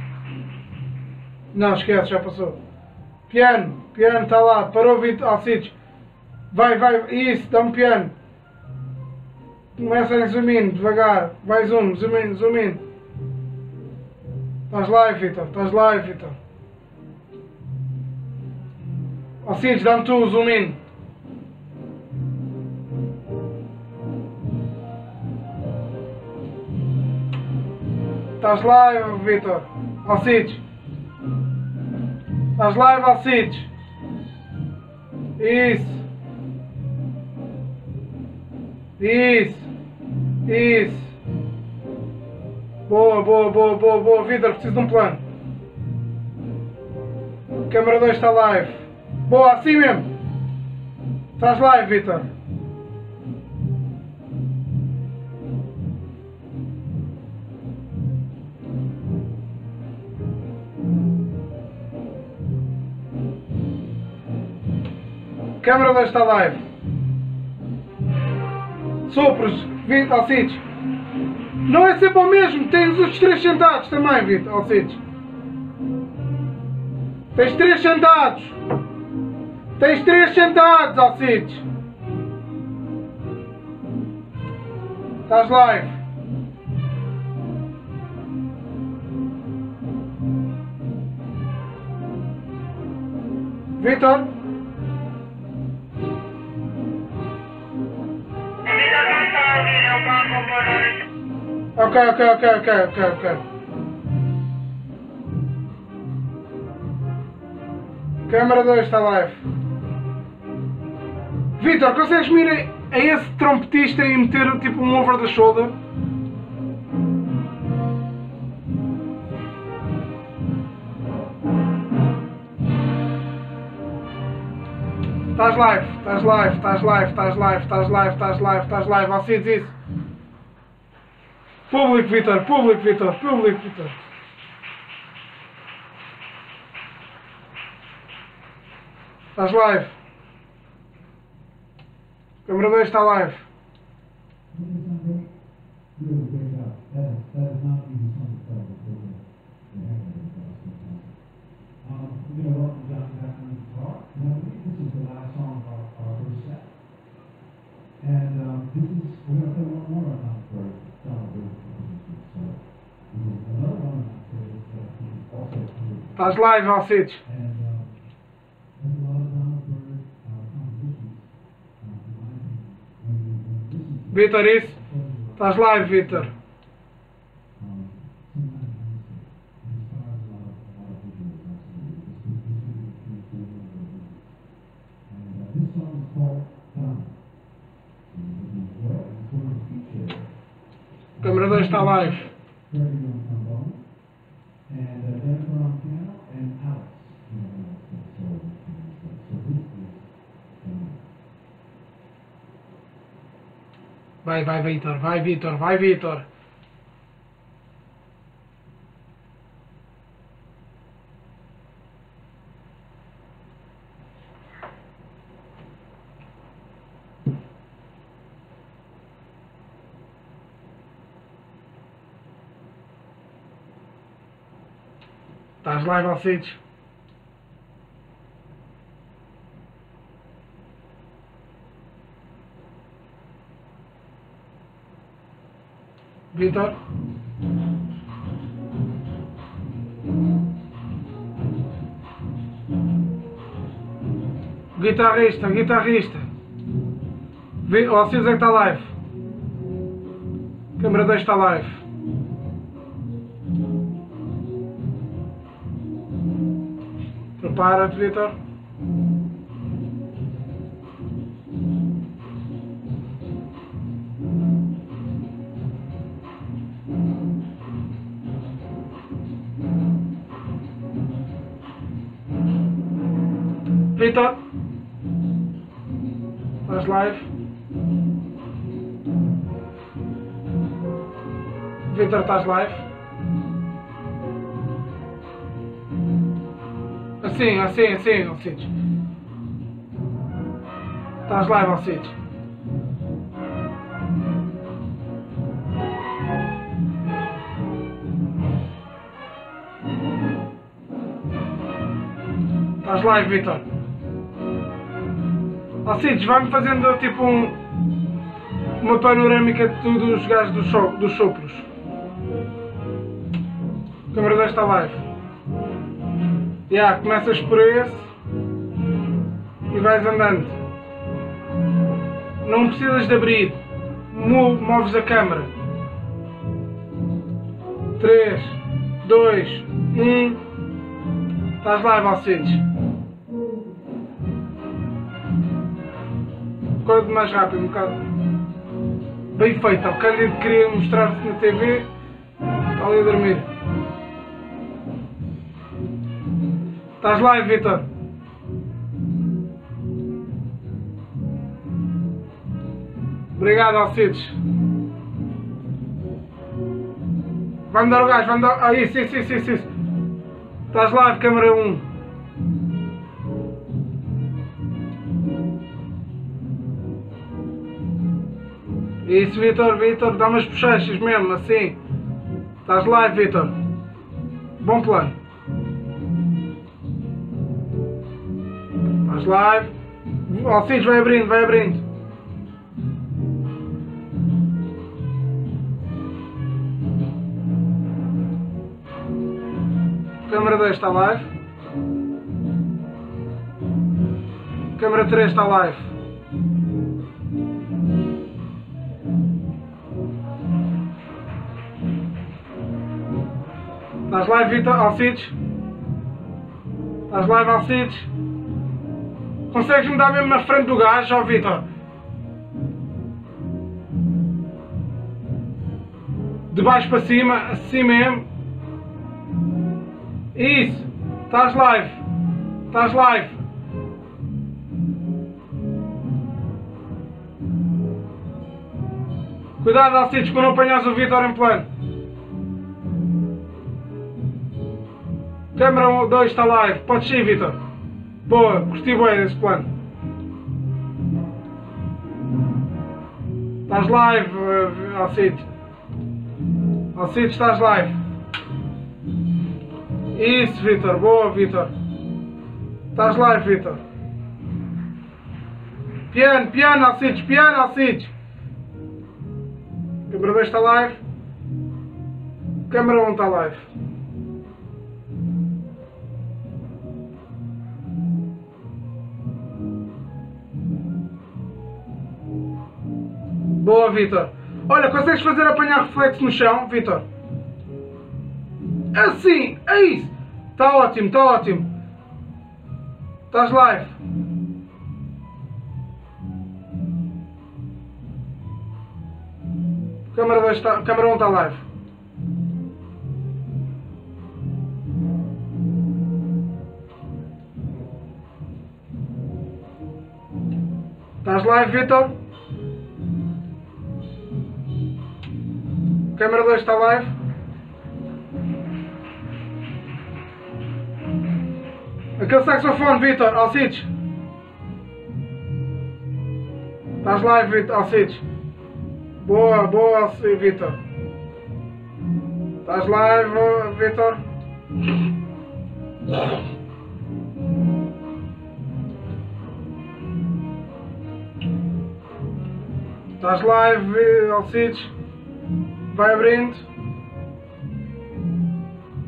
Não, esquece, já passou. Piano, piano, está lá, parou, Vitor, Alcides. Vai, vai, isso, dá um piano. Começa em zoom in, devagar. Vai zoom, zoom in, zoom in. Estás live, Vitor, estás live, Vitor. Alcides, dá-me tu o zoom in. Estás live, Vitor. Alcides. Estás live, Alcides. Isso. Isso. Isso. Boa, boa, boa, boa, boa. Vitor, preciso de um plano. Câmara dois está live. Boa, assim mesmo. Estás live, Vitor. Câmara dois está live. Sopros, Vitor, Alcides. Não é sempre o mesmo, tens os três sentados também, Vitor, Alcides. Tens três sentados. Tens três sentados, Alcides. Estás live. Vitor. Ok, ok, ok, ok, ok, ok. Câmara dois está live. Vitor, consegues me ir a esse trompetista e meter tipo um over the shoulder? Estás live, estás live, estás live, estás live, estás live, estás live, estás live, Alcides, isso. Público, Vitor, público, Vitor, público, Vitor. Estás live. Câmara dois está live. Really great job. That is, that is not an easy song to play before the, the heck of it was sometimes. Um, we're going to welcome John back on the guitar, and I believe this is the last song of our, our first set. And um, this is, we're going to play one more on for John Bird. So, this is another one for this that he also played. Estás live, Alcides. And um, there's a lot of Donald Byrd uh, compositions, uh, in my opinion, when you, when you listen to Vitor, isso. it. Estás live, Vitor. Um, sometimes it inspires a lot of, a lot of visuals, absolutely. This is, this is a true story of a movie. And uh, this song is called Donna. So you can enjoy it. It's going to feature Câmara dois está live. Freddie on trombone, and uh, Jennifer on piano, and Alex, you know, Alex on solo and stuff. So this is Donna. Vai, vai, Vitor, vai, Vitor, vai, Vitor. Estás live, Alcides? Vitor? Guitarrista, guitarrista. Vi- O Alcides é que está live. Câmara dois está live. Prepara-te, Vitor. Vitor. Estás live? Vitor, estás live? Assim, assim, assim, Alcides. Estás live, Alcides? Estás live, Vitor? Alcides, vai-me fazendo tipo um, uma panorâmica de tudo os gajos dos, so, dos sopros. A câmera dois está live. Já, yeah, começas por esse e vais andando. Não precisas de abrir. Mo moves a câmera. três, dois, um. Estás live, Alcides. Um bocado mais rápido, um bocado. Bem feito. O Cândido queria mostrar-se na T V. Está ali a dormir. Estás live, Vitor? Obrigado, Alcides. Vai-me dar o gás, vai-me dar... Ah, isso, isso, isso, isso, isso. Estás live, câmara um. Isso, Vitor, Vitor, dá umas bochechas mesmo, assim. Estás live, Vitor. Bom plano. Estás live. Alcides, vai abrindo, vai abrindo. Câmara dois está live. Câmara três está live. Estás live, Vitor? Alcides? Estás live, Alcides? Consegues-me dar mesmo na frente do gajo, ó Vitor? De baixo para cima, assim mesmo. Isso! Estás live! Estás live! Cuidado, Alcides, quando não apanhas o Vitor em plano. Câmara dois está live. Podes ir, Vitor. Boa, curti bem desse plano. Estás live, uh, Alcides. Alcides, estás live. Isso, Vitor. Boa, Vitor. Estás live, Vitor. Piano, piano, Alcides. Piano, Alcides. Câmara dois está live. Câmara um está live. Boa, Vitor. Olha, consegues fazer apanhar reflexo no chão, Vitor? Assim, é isso. Está ótimo, está ótimo. Estás live. Câmara dois está, câmara um está live. Estás live, Vitor? Câmara dois está live. Aquele saxofone, Vitor, Alcides. Estás live, Vitor, Alcides. Boa, boa, Vitor. Estás live, Vitor. Estás live, Alcides. Vai abrindo.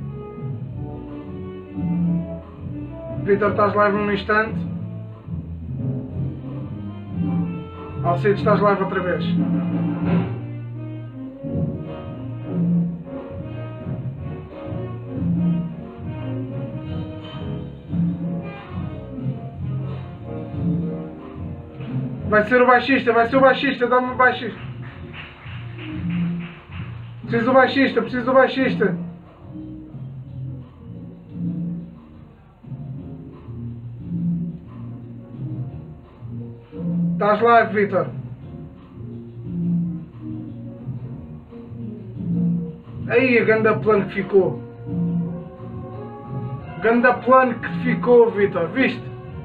Vitor, estás live num instante. Alcides, estás live outra vez. Vai ser o baixista, vai ser o baixista, dá-me o baixista. Preciso do baixista, preciso do baixista. Estás live, Vitor. Aí, a ganda plano que ficou. Ganda plano que ficou, Vitor. Viste?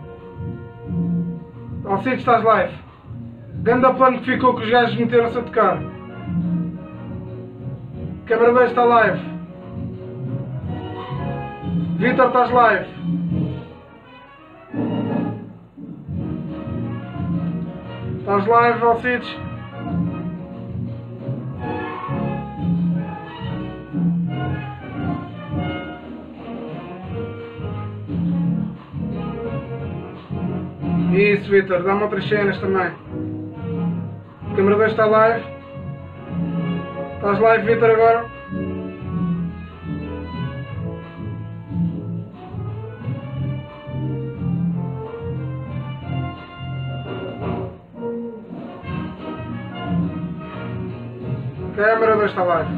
Alcides, estás live. Ganda plano que ficou que os gajos meteram-se a tocar. Câmara dois está live. Vitor, estás live. Estás live, Alcides? Isso, Vitor, dá-me outras cenas também. Câmara dois está live. Estás live, Vitor, agora? Câmara dois está live.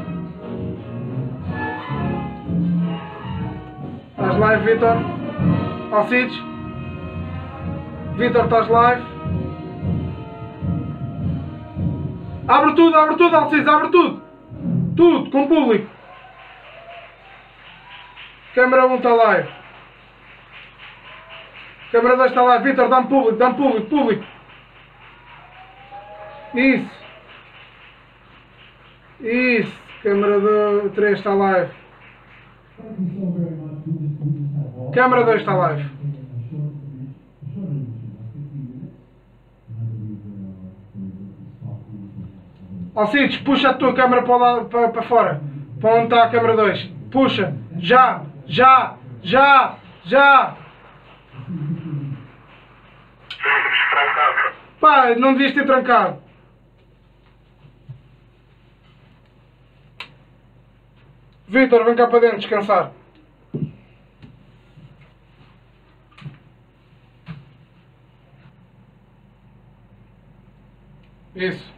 Estás live, Vitor? Alcides? Vitor, estás live? Abre tudo, abre tudo, Alcides, abre tudo! Tudo, com público! Câmara um está live. Câmara dois está live. Vitor, dá-me público, dá-me público, público! Isso! Isso! Câmara três está live. Câmara dois está live. Alcides, puxa a tua câmera para, lá, para, para fora. Para onde está a câmera dois. Puxa. Já. Já. Já. Já. Trancado. Pá, não devias ter trancado. Vitor, vem cá para dentro descansar. Isso.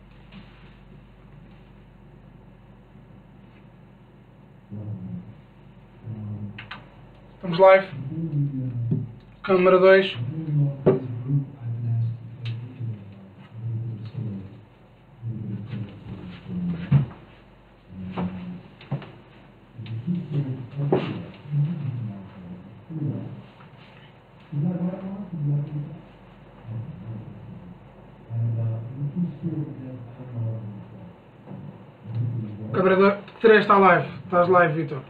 Estamos live. Câmara dois. Câmara três está live. Estás live, Vitor.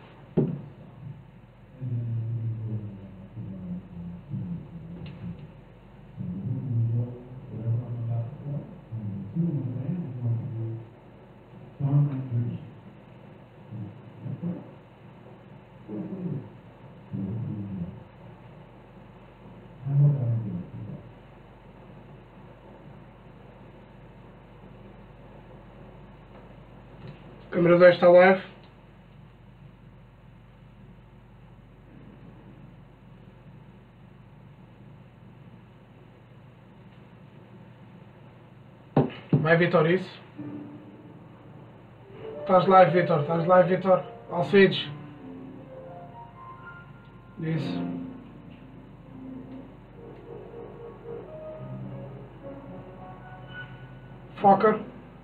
Câmara dois está live. Vai, Vitor, isso. Estás live, Vitor. Estás live, Vitor. Alcides. Isso. Foca.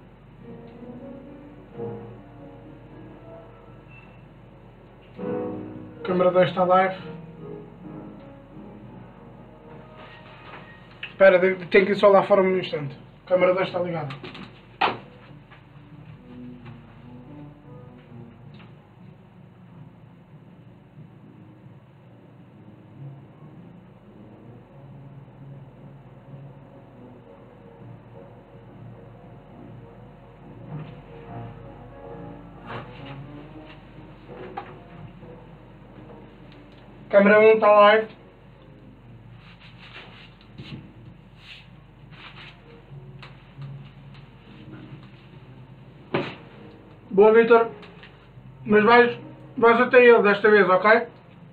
Câmara dois está live. Espera, tenho que ir só lá fora um instante. Câmara dois está ligada. Câmara um está live. Boa, Vitor. Mas vais, vais até ele desta vez, ok?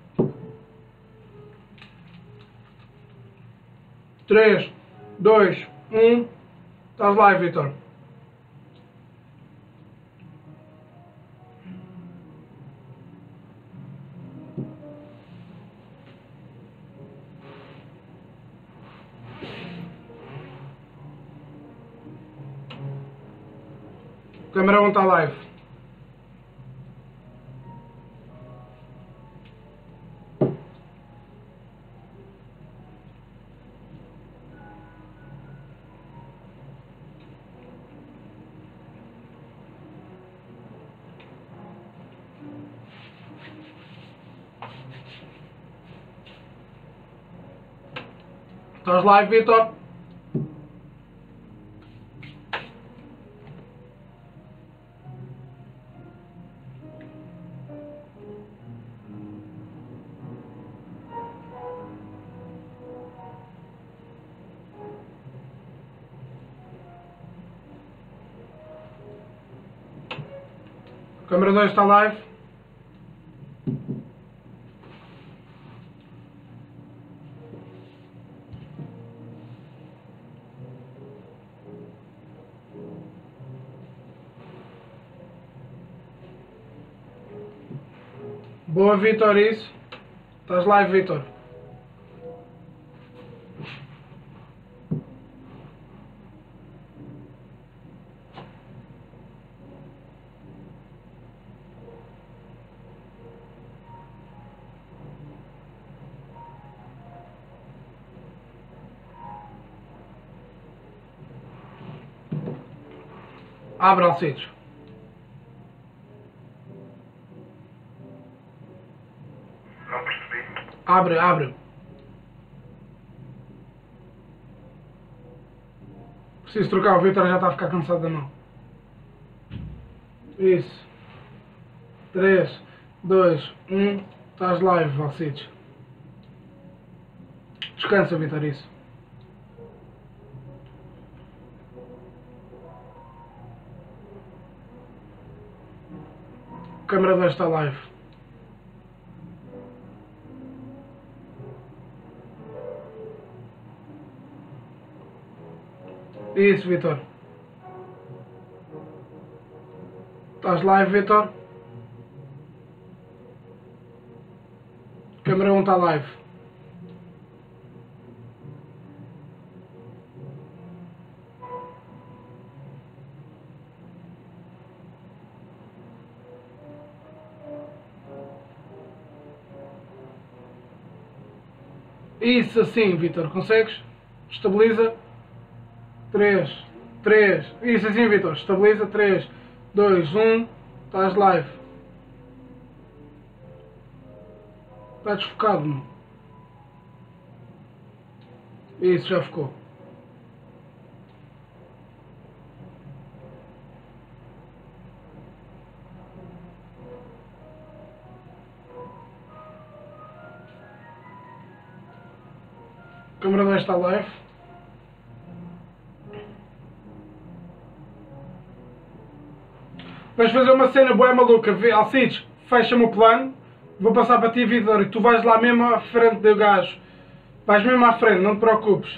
três, dois, um. Estás live, Vitor. Câmera um está live. Estás live, Vitor? Câmera dois está live. Boa, Vitor, isso. Estás live, Vitor. Abre, Alcides. Não percebi. Abre, abre. Preciso trocar, o Vitor já está a ficar cansado da mão. Isso. três, dois, um. Estás live, Alcides. Descansa, Vitor, isso. Câmera dois está live. Isso, Vitor. Estás live, Vitor? Câmera um está live. Isso assim, Vitor, consegues? Estabiliza. três, três. Isso assim, Vitor, estabiliza. três, dois, um. Estás live. Está desfocado, meu. Isso, já ficou. Câmera dois está live. Vais fazer uma cena boa maluca. Alcides, fecha-me o plano. Vou passar para ti, Vitor, e tu vais lá mesmo à frente do gajo. Vais mesmo à frente, não te preocupes.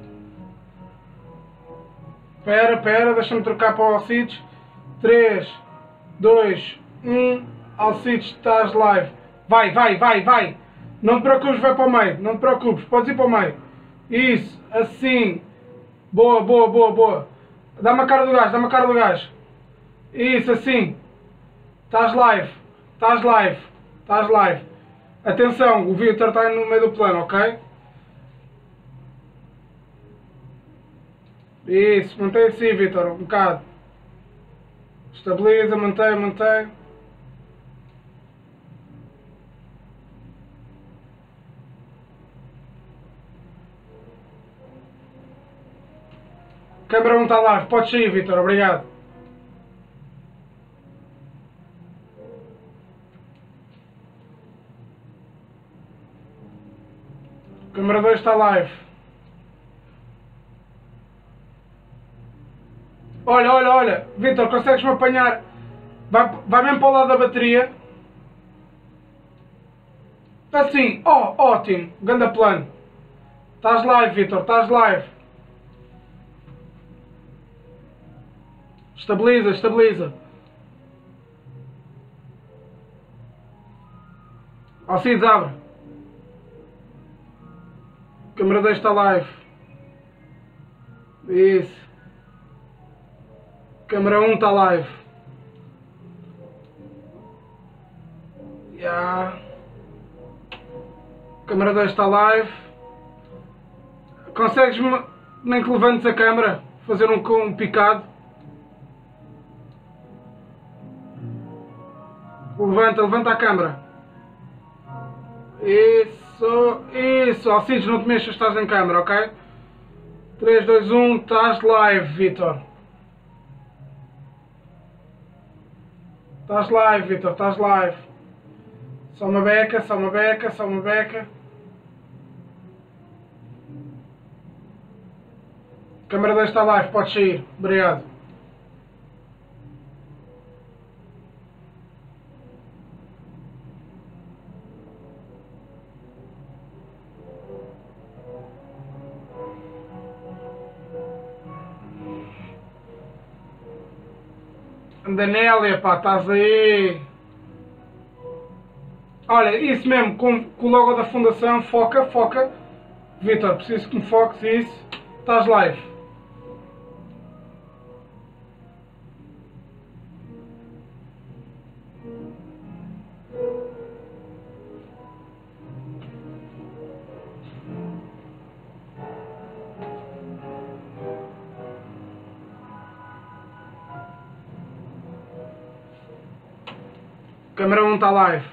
Espera, espera, deixa-me trocar para o Alcides. três, dois, um. Alcides, estás live. Vai, vai, vai, vai. Não te preocupes, vai para o meio. Não te preocupes, podes ir para o meio. Isso, assim. Boa, boa, boa, boa. Dá-me a cara do gajo, dá-me a cara do gajo. Isso, assim. Estás live. Estás live. Estás live. Atenção, o Vitor está no meio do plano, ok? Isso, mantém assim, Vitor, um bocado. Estabiliza, mantém, mantém. Câmera um está live, podes sair, Vitor, obrigado. Câmera dois está live. Olha, olha, olha, Vitor, consegues-me apanhar? Vai, vai mesmo para o lado da bateria. Assim, ó, oh, ótimo, ganda plano. Estás live, Vitor, estás live. Estabiliza, estabiliza. Alcides, abre. Câmara dois está live. Isso. Câmara um está live. Yeah. Câmara dois está live. Consegues, nem que levantes a câmara, fazer um, um picado. Levanta, levanta a câmara. Isso, isso. Alcides, não te mexas, estás em câmara, ok? três, dois, um, estás live, Vitor. Estás live, Vitor, estás live. Só uma beca, só uma beca, só uma beca. Câmara dois está live, podes sair. Obrigado. Danélia, pá, estás aí. Olha, isso mesmo, com, com o logo da fundação, foca, foca. Vitor, preciso que me foques isso. Estás live. Câmara um está live.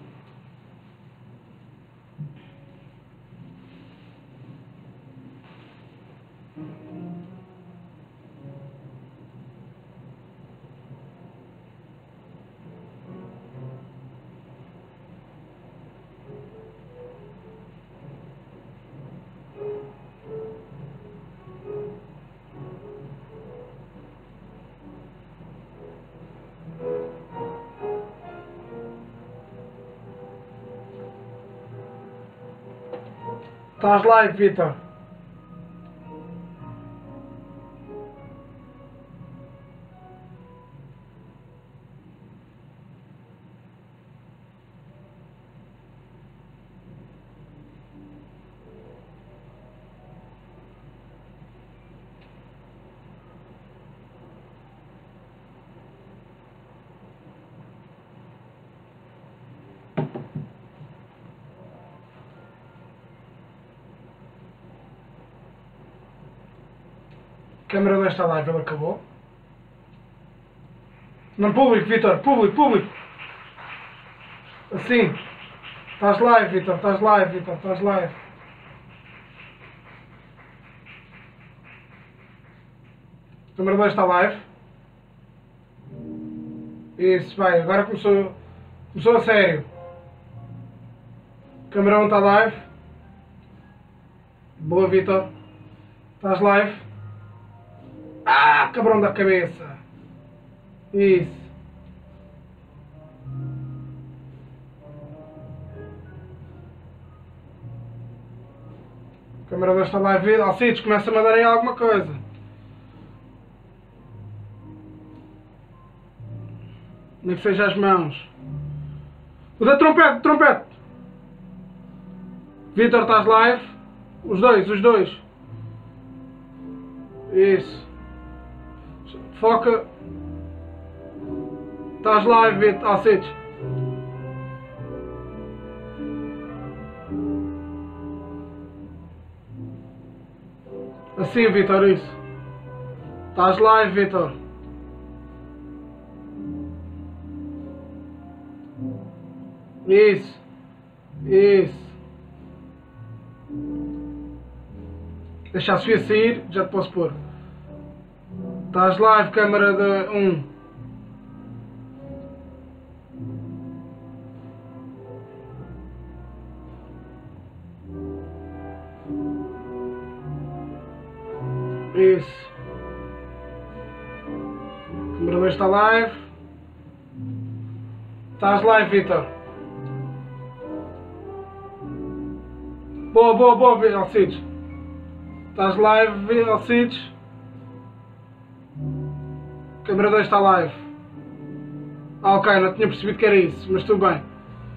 Estás live, Vitor. Câmara dois está live, ele acabou. Não, público, Vitor, público, público. Assim. Estás live, Vitor, estás live, Vitor, estás live. Câmara dois está live. Isso, vai, agora começou, começou a sério. Câmara um está live. Boa, Vitor. Estás live. Ah, cabrão da cabeça. Isso. Câmara dois está live. Alcides, começa-me a dar aí alguma coisa. Nem que seja as mãos. O da trompete, trompete. Vitor, estás live? Os dois, os dois. Isso. Foca. Estás live, Vitor. Alcides. Assim, Vitor, isso. Estás live, Vitor. Isso. Isso. Deixa a Sofia sair, já te posso pôr. Estás live, câmara de um. Isso. Câmara dois está live. Estás live, Vitor. Boa, boa, boa, Alcides. Estás live, Alcides. Câmara dois está live. Ah, ok, não tinha percebido que era isso, mas tudo bem.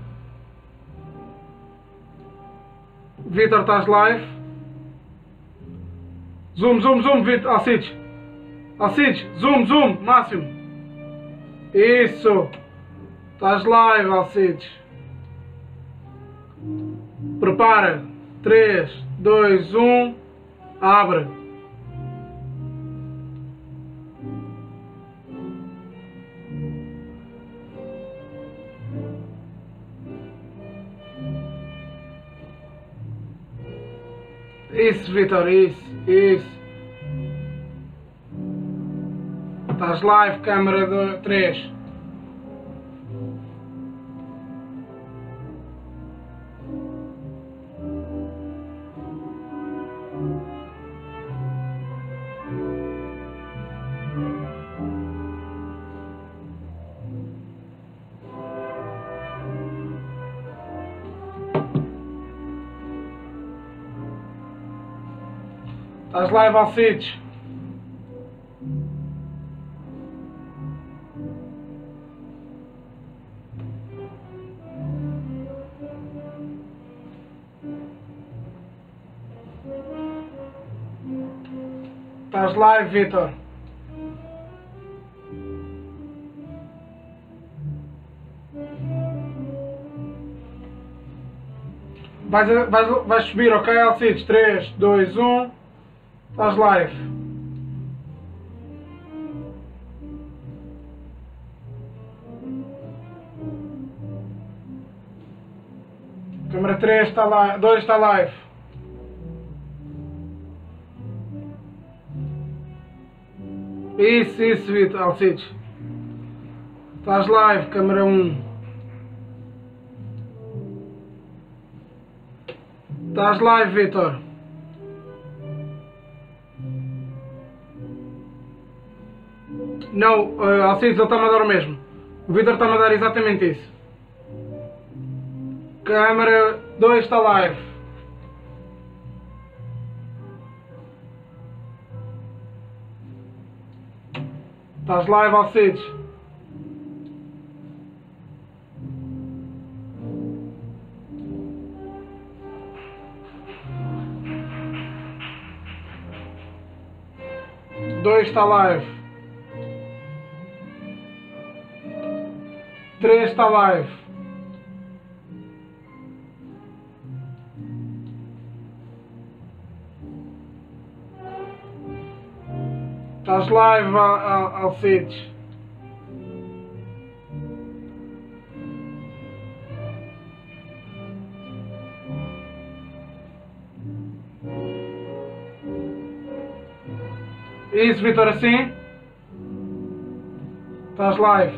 Vitor, estás live. Zoom, zoom, zoom, Vitor. Alcides. Alcides, zoom, zoom, máximo. Isso. Estás live, Alcides. Prepara. três, dois, um. Abre. Isso, Vitor, isso, isso. Estás live, câmara três. Estás live, Alcides. Estás live, Vitor. Vais, vais, vais subir, ok, Alcides? três, dois, um. Estás live. Câmara três está live. dois está live. Isso, isso, Vitor, Alcides. Estás live, câmara um. Estás live, Vitor. Não, uh, Alcides, ele está-me a dar o mesmo. O Vitor está-me a dar exatamente isso. Câmara dois está live. Estás live, Alcides. dois está live. três está live. Estás live, Alcides. Isso, Vitor, assim? Estás live.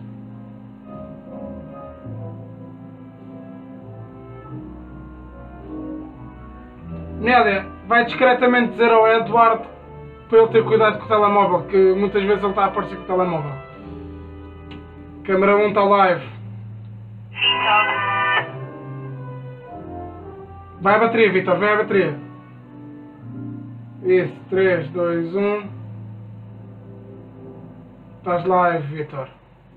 Nélia, vai discretamente dizer ao Eduardo para ele ter cuidado com o telemóvel, que muitas vezes ele está a aparecer com o telemóvel. Câmara um está live. Vai a bateria, Vitor, vai a bateria. Isso, três, dois, um. Estás live, Vitor.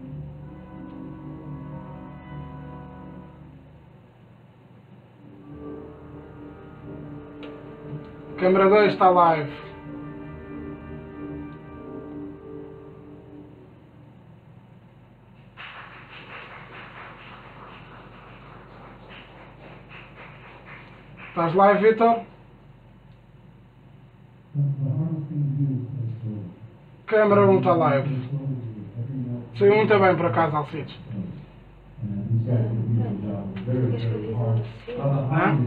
Câmara dois está live. Estás live, Vitor? Câmara um está live. Saiu muito bem por acaso, Alcides. Hã?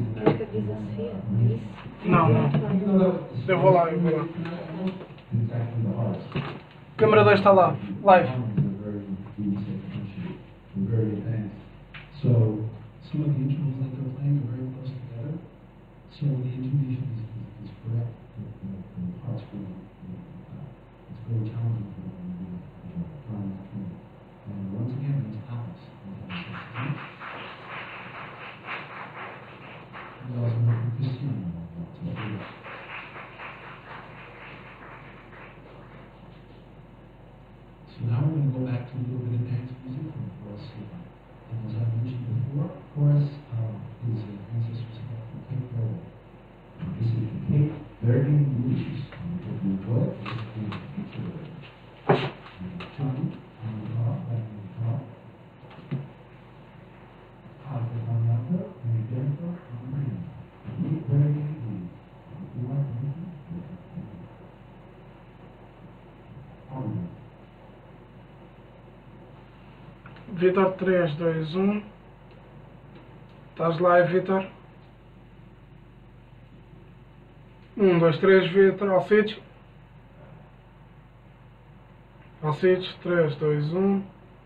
Não, não. Eu vou lá, eu vou lá. Câmara dois está lá, live. So some of the intervals that they're playing are very close together. So the intonation is, is, is correct. The, the, the parts for uh, it's very challenging for them to you know, find that tune. And once again, it's house. So now we're going to go back to a little bit of dance music from Forest Sleep. And as I mentioned before, Forest um, is an ancestor's help from Cape Verdejo. This is the Cape Verdejo blues. Um, if you enjoy it, this is the picture of it. Two on the top, back on the top. Alto on the upper, and gentle on the green. Cape Verdejo blues. You want to listen? Vitor, três, dois, um. Estás live, Vitor? um, dois, três, Vitor, Alcides. Alcides, três, dois, um.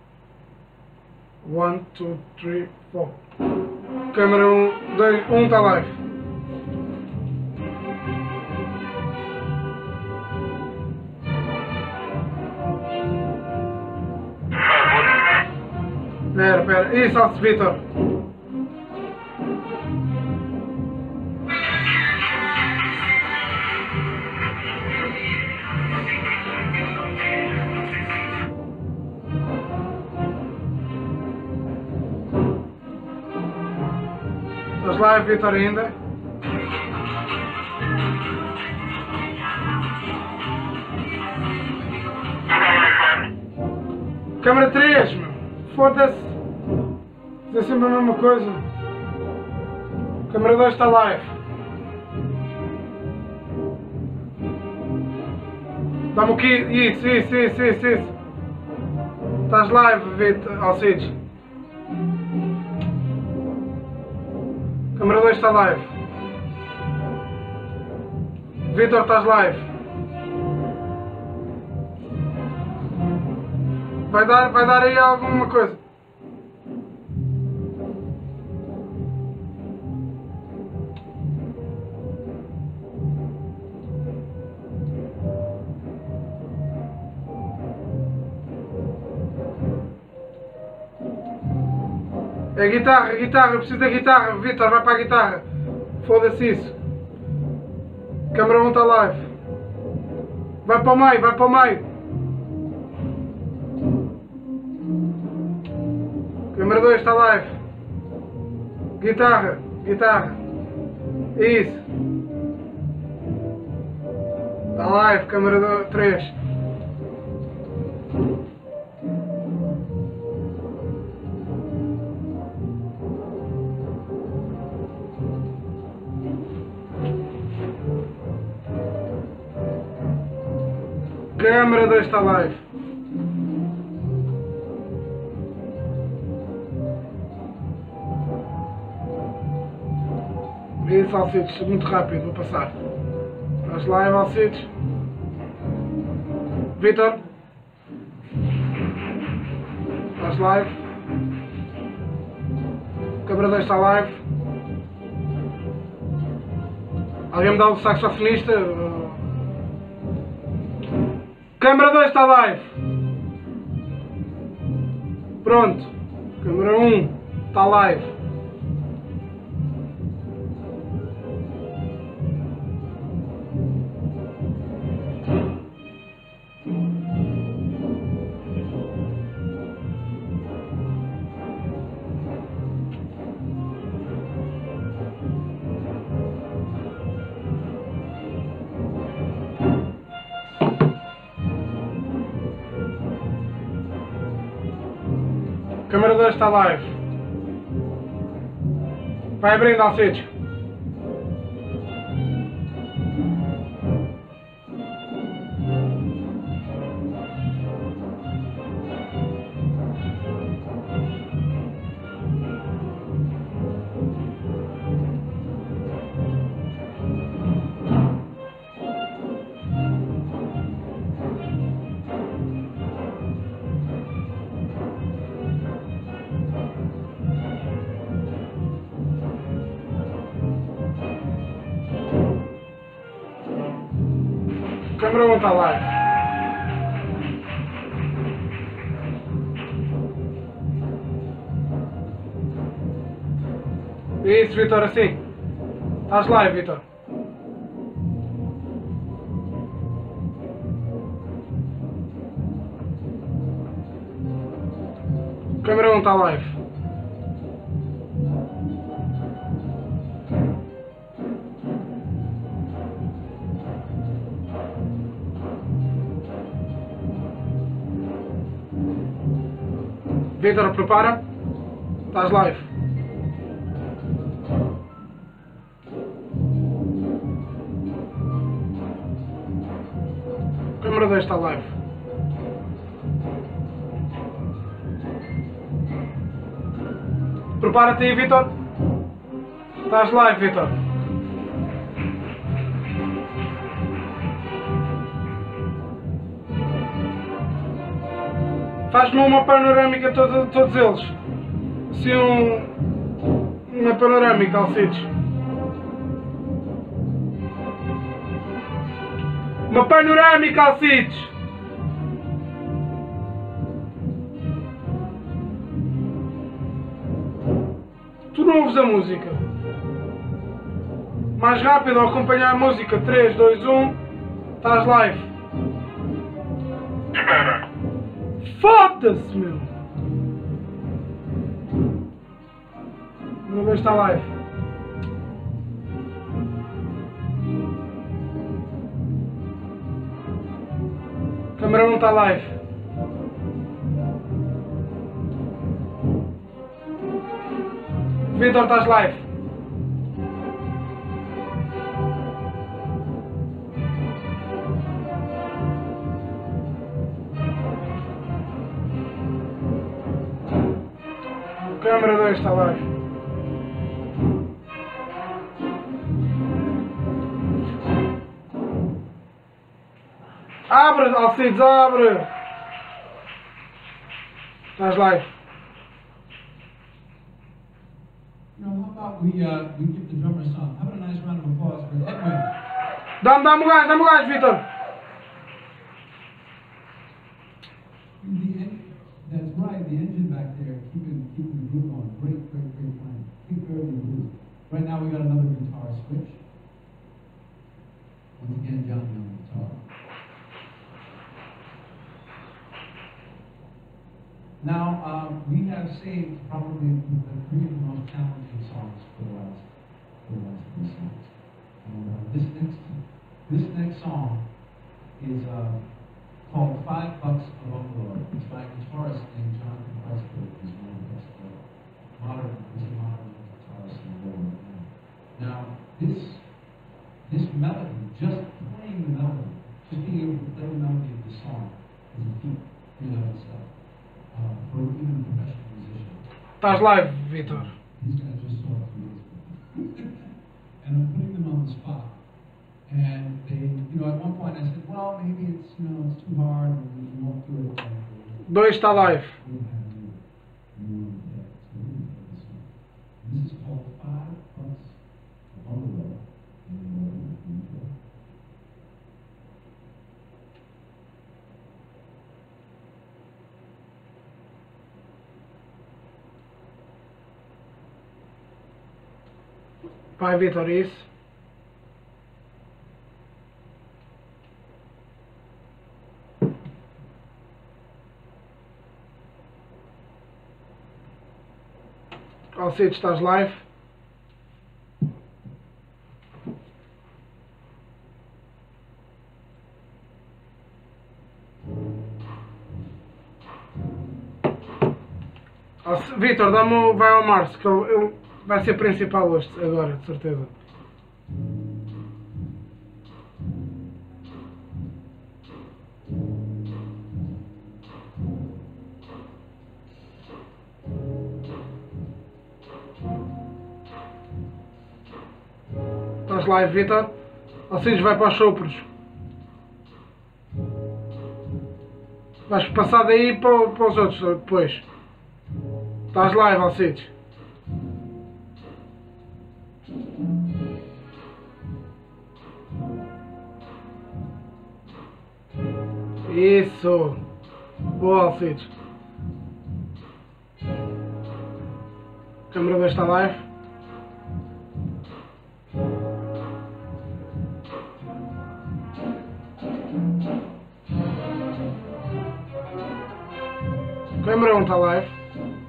um, dois, três, quatro. Câmera um, dois, um, está live. Pera, pera. Isso, Alce, Vitor. Estás live, Vitor, ainda? Câmara três, meu. Foda-se. É sempre a mesma coisa. Câmara dois está live. Dá-me o que? Isso, isso, isso, isso, isso. Estás live, Vitor, Alcides. Câmara dois está live. Vitor, estás live. Vai dar, vai dar aí alguma coisa. É guitarra, guitarra, eu preciso da guitarra. Vitor, vai para a guitarra. Foda-se isso. Câmara um está live. Vai para o meio, vai para o meio. Câmara dois está live. Guitarra, guitarra. Isso. Está live, câmara três. Câmara dois está live. Isso, Alcides, muito rápido, vou passar. Estás live, Alcides? Vitor? Estás live? Câmara dois está live. Alguém me dá um saxofonista? Câmara dois está live. Pronto. Câmara um está live. Câmara dois está live. Vai abrindo, Alcides. Câmara um está live. Isso, Vitor, assim. Estás live, Vitor. Câmera um está live. Vitor, prepara. Estás live. Câmera dois está live. Prepara-te aí, Vitor. Estás live, Vitor. Faz-me uma panorâmica de todo, todos eles. Se um... uma panorâmica, Alcides. Uma panorâmica, Alcides. Tu não ouves a música. Mais rápido a acompanhar a música. três, dois, um. Estás live. Espera. Foda-se, meu! Uma vez está live. Câmera não está live. Vitor, estás live. Câmera dois está live. Abre, Alcides, abre! Estás live. You know, how about we, uh, we give the drummer some? How about a nice round of applause for Edwin? Dá-me, dá-me o gás, dá-me o gás, Vitor! The en- That's right, the engine back there, keeping, keeping the groove on. Great, great, great playing. Keep early blues. Right now we got another guitar switch. Once again, Johnny on the guitar. Now, um, we have saved probably the three of the most challenging songs for the last, for the last three songs. And uh, this next, this next song is uh, called Five Bucks Above the Lord. It's by a guitarist named Jonathan Weisberg, who's one of the best uh, modern, he's a modern guitarist in the world right now. Now, this, this melody, just playing the melody, just being able to play the melody of the song is a feat in and of itself. Uh, for even a professional musician. Estás live, Vitor. These guys just sort of amazing. And I'm putting them on the spot. And they, you know, at one point I said, well, maybe it's, you know, it's too hard and we won't do it. dois está live. This is called Five Bucks Above the Lord. Vai, Vitor, isso. Alcides, estás live? Alc- Vitor, dá-me o- vai ao Márcio, que ele, ele vai ser principal hoje, agora, de certeza. Estás live, Vitor? Alcides, vai para os sopros. Vais passar daí para, para os outros depois. Estás live, Alcides? Isso! Boa, Alcides. Câmara dois está live. Câmara um está live.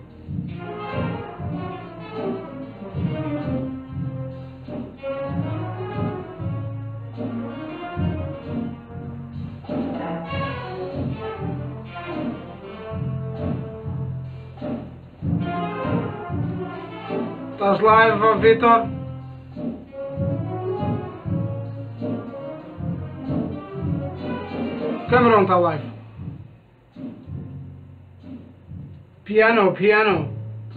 Estás live, ó, Vitor? Camarão está live. Piano, piano.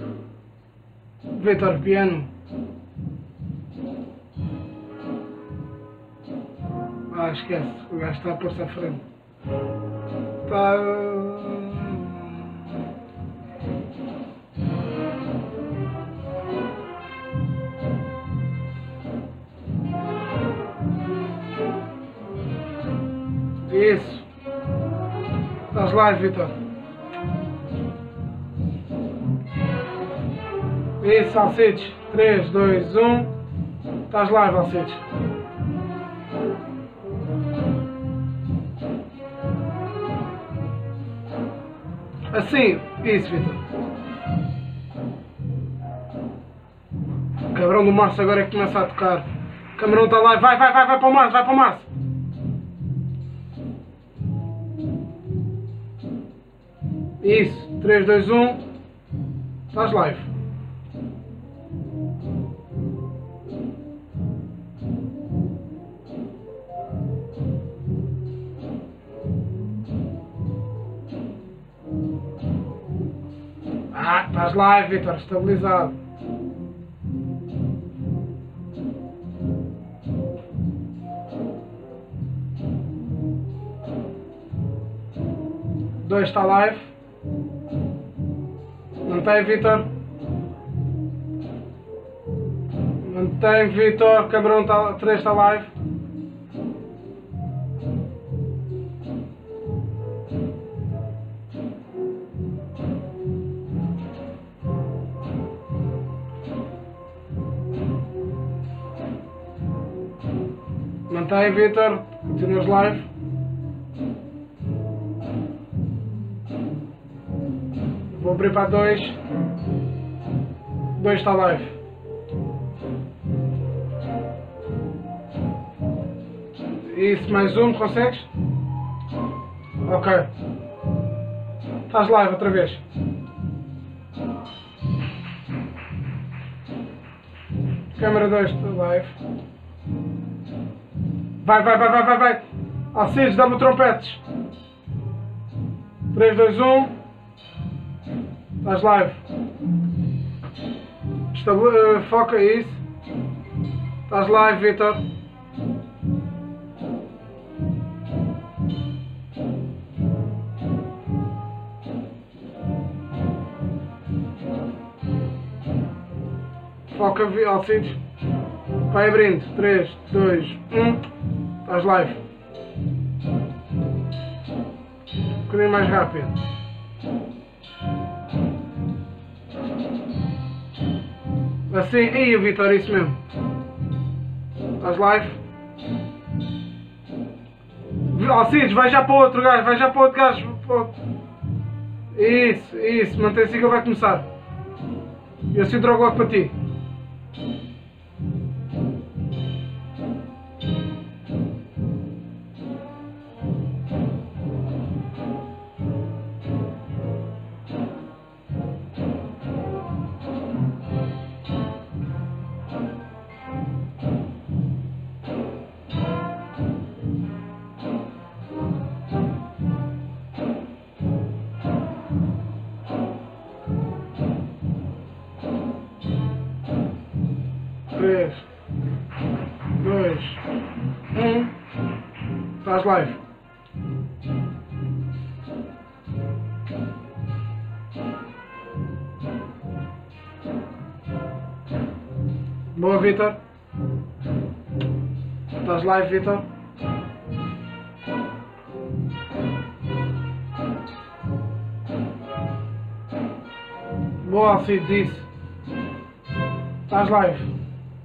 Vitor, piano. Ah, esquece. O gajo está a pôr-se à frente. Está... Isso. Estás live, Vitor. Isso, Alcides. três, dois, um. Estás live, Alcides. Assim. Isso, Vitor. O cabrão do Março agora é que começa a tocar. O camarão está live. Vai, vai, vai, vai para o Março, vai para o Março. Isso, três, dois, um, estás live. Ah, estás live, Vitor, estabilizado. Dois está live. Mantém, Vitor. Mantém, Vitor. Camarão tá, três está live. Mantém, Vitor. Continuas live. Vou abrir para dois. Dois está live. Isso, mais um, consegues? Ok. Estás live outra vez. Câmara dois está live. Vai, vai, vai, vai, vai, vai. Alcides, dá-me trompetes. três, dois, um. Estás live. Estabele... Uh, foca isso. Estás live, Vitor. Foca, Alcides. Vai abrindo. três, dois, um. Estás live. Um bocadinho mais rápido. Assim, aí o Vitor, isso mesmo. Estás live? Alcides, vai já para o outro gajo, vai já para o outro gajo. Para o outro. Isso, isso, mantém-se que ele vai começar. E assim drogo logo para ti. três, dois, um. Estás live. Boa, Vitor. Estás live, Vitor. Boa, Alcides, isso. Estás live.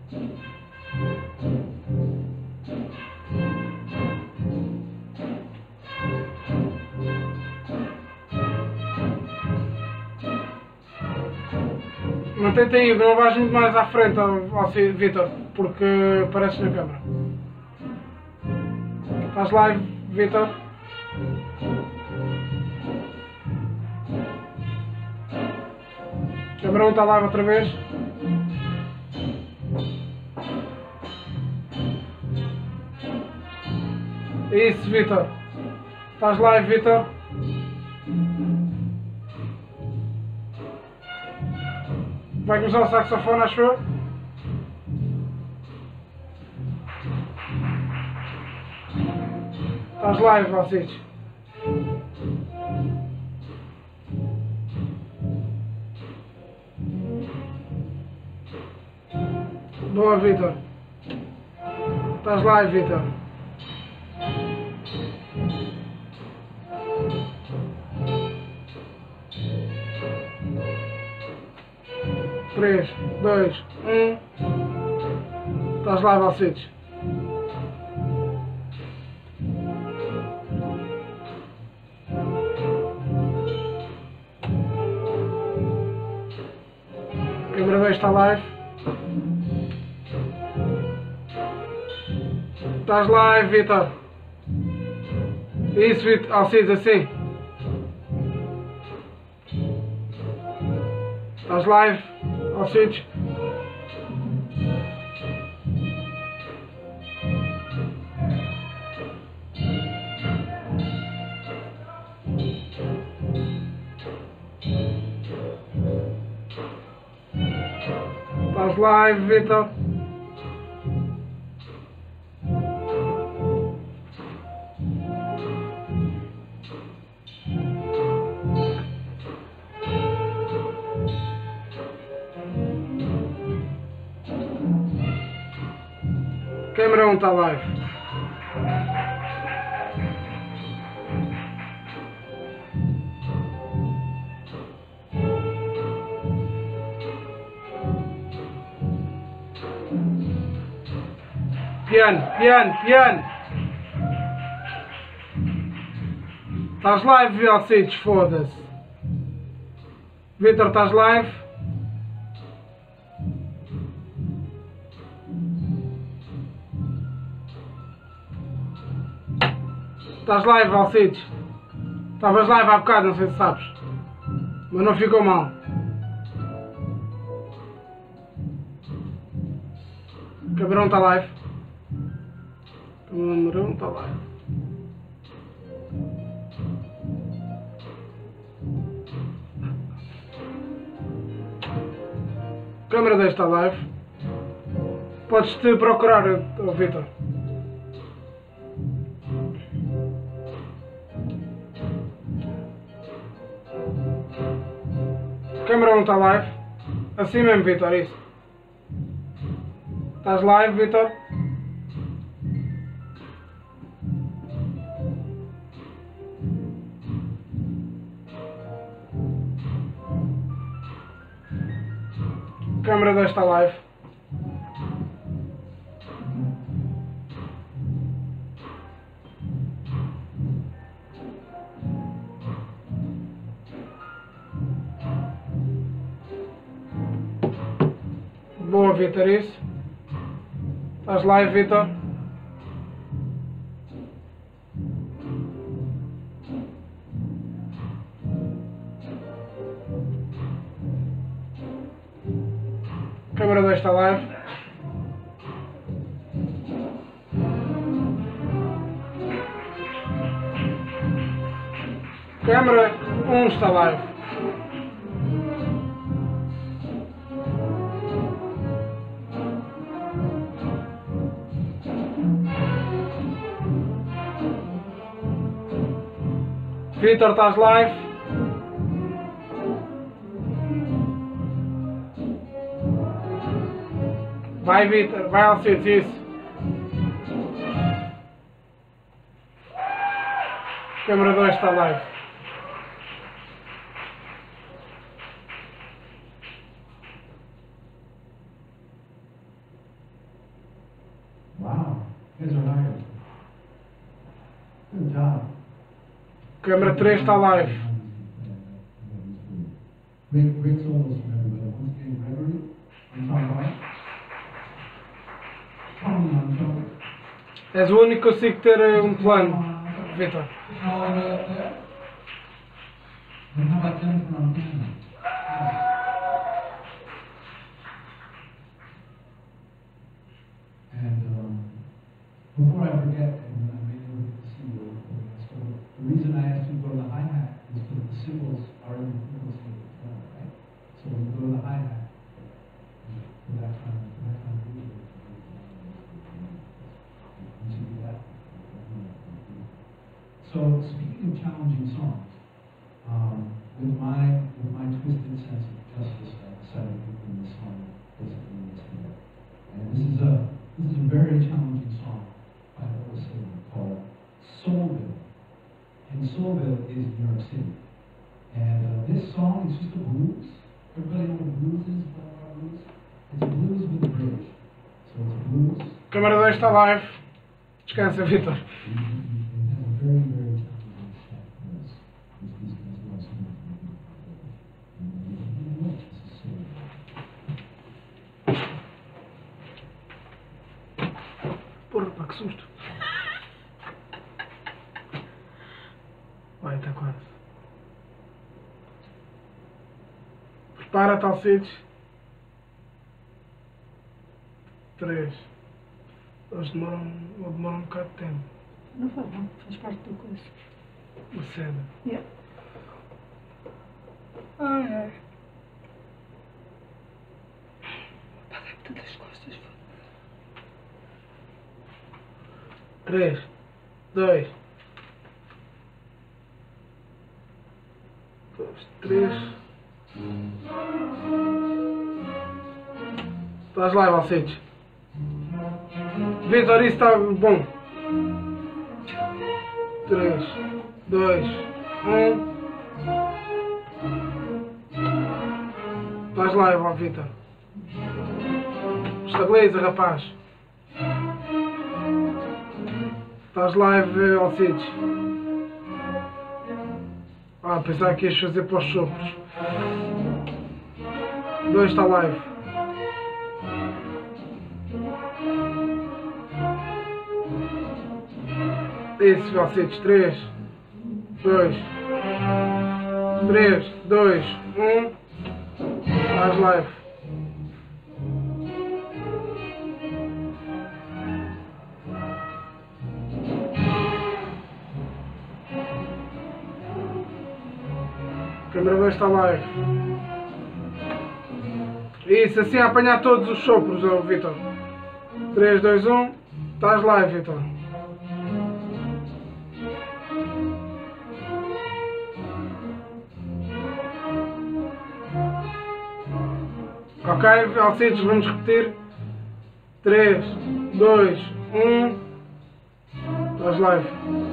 Mantém-te aí, não vais muito mais à frente, Vitor, porque apareces na câmera. Estás live, Vitor? Camarão está live outra vez. Isso, Vitor. Estás live, Vitor? Vai começar o saxofone, acho eu? Estás live, Alcides? Boa, Vitor. Estás live, Vitor? três, dois, um. Estás live, Alcides? Câmara dois está live. Estás live, Vitor? Isso, Vitor. Alcides, assim. Estás live, Alcides? Estás live, Vitor? Câmara um está live. Piano, piano, piano. Estás live, Alcides, foda-se. Vitor, estás live? Estás live, Alcides? Estavas live há bocado, não sei se sabes. Mas não ficou mal. Cabrão está live. Cabrão está live. Câmara dois está live. Podes-te procurar, oh, Vitor. Câmara um está live. Assim mesmo, Vitor, isso. Estás live, Vitor? Câmara dois está live. Boa, Vitor, isso. Estás live, Vitor? Câmara dois está live. Câmara um está live. Vitor, estás live? Vai, Vitor, vai, Alcides, isso. Câmara dois está live. Wow, you guys are live. Good job. Câmara três está live. Great, great solos from everybody. Once again, Gregory on trombone. Tommy on trumpet. És o único que consigo ter eh, um plano, Vitor. All the way up there. And how about Jennifer on piano? And um, before I forget, and I may never get to reason I asked you to go to the hi-hat is because the cymbals are in the frequency of the tone, right? So when you go to the hi-hat, for that kind of, for that kind of music, you should do that. So speaking of challenging songs, um, with my with my twisted sense of justice, I decided to bring this song basically in this video. And this is a this is a very challenging song by Otis Silver called Soulville. And Soulville is New York City. And uh, this song is just a blues. Everybody know what blues is? What are blues? It's a blues with a bridge. So it's a blues. Câmara dois está live. Descansa, Vitor. It has a very, very challenging step. Because these guys love so much. And you know what? This is Soulville. Porra, pá, que susto. Vai, está quase. Prepara-te, Alcides. Três. Eles demoram, ou demoram um bocado de tempo. Não faz mal, faz parte do coisa. Uma cena. Yeah. Ai, ai. Pá, dá-me tantas costas. Três. Dois. Dois, três. Estás lá, Alcides. Vitor, isso está bom. Três, dois, um. Estás lá, Vitor. Estabiliza, rapaz. Estás live, Alcides. Ah, pensava que ias fazer para os sopros. Dois está live. Isso, Alcides. Três, dois, três, dois, um. Estás live. Câmara dois está live. Isso, assim a apanhar todos os sopros, oh, Vitor. três, dois, um. Estás live, Vitor. Ok, Alcides, vamos repetir. três, dois, um. Estás live.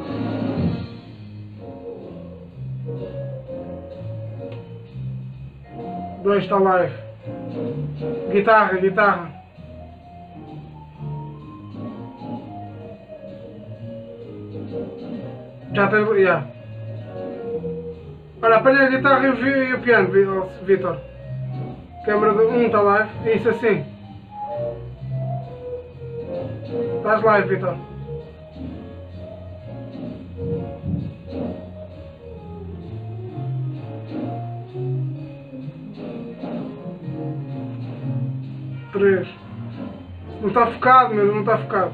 dois está live. Guitarra, guitarra. Já tem. Yeah. Olha, apanha a guitarra e o, e o piano, Vitor. Câmara de um está live. Isso assim. Estás live, Vitor. Três. Não está focado, mesmo, não está focado.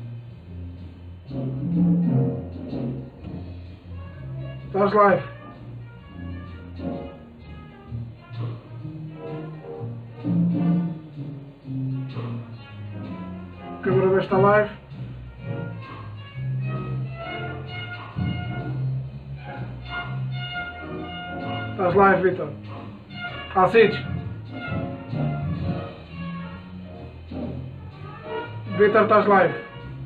Estás live. Câmara dois está live. Estás live, Vitor. Alcides. Vitor, estás live.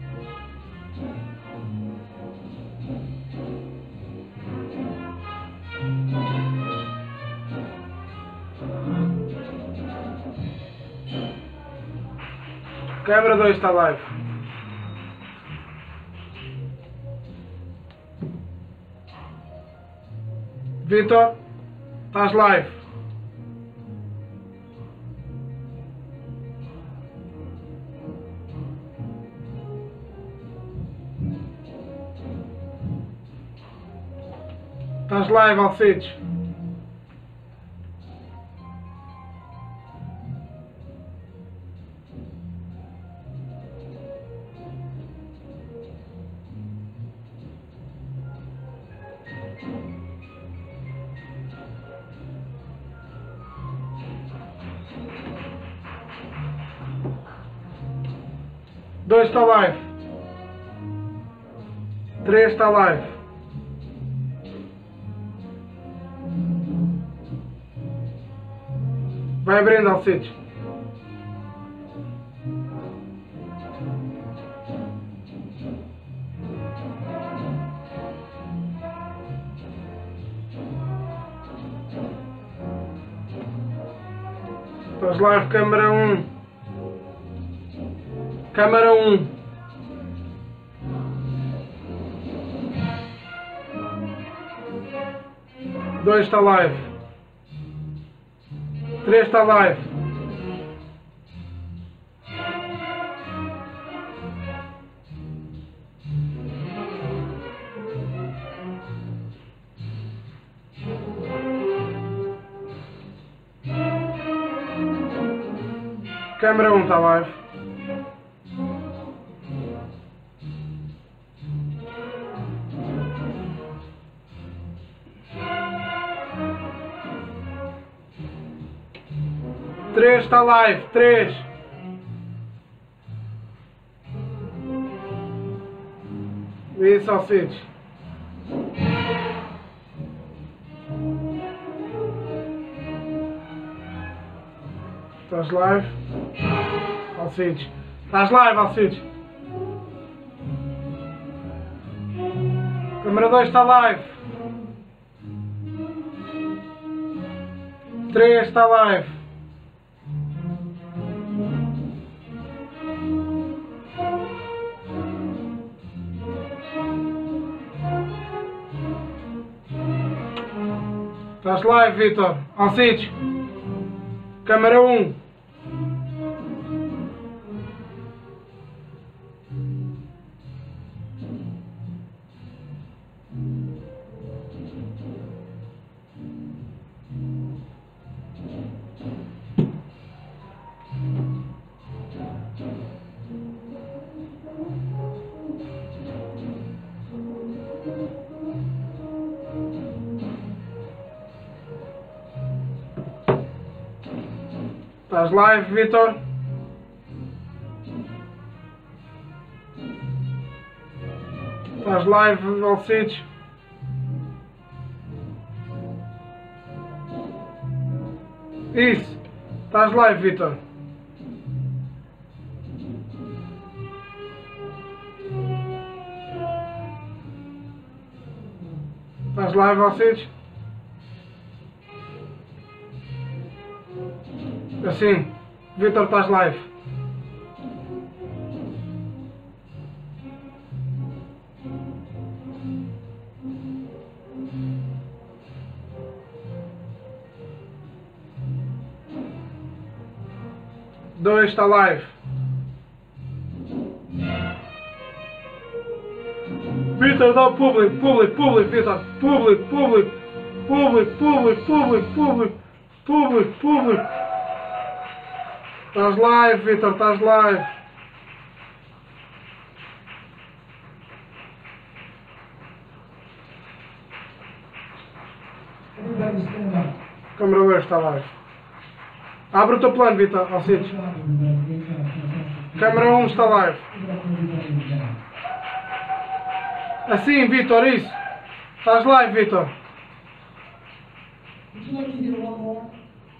Câmara dois está live. Vitor, estás live. Estás live, Alcides. dois está live. três está live. Vai abrindo, Alcides. Estás live, câmara um. Câmara um. dois está live. três está live. Câmara um está live. três está live. três. Isso, Alcides. Estás live? Alcides. Estás live, Alcides. Câmara dois está live. três está live. Estás live, Vitor. Alcides. Câmara um. Estás live, Vitor? Estás live, Alcides? Isso! Estás live, Vitor? Estás live, Alcides? Assim, Vitor, estás live. dois está live. Vitor, dá público, público, público, Vitor, público, público, público, público, público, público, público, público. Estás live, Vitor, estás live. Everybody stand up. Câmara dois está live. Abre o teu plano, Vitor, Alcides. Good job, everybody. Great job. Fantastic. Câmara um está live. Give it up for everybody in the back. Assim, Vitor, isso. Estás live, Vitor. Would you like to hear one more?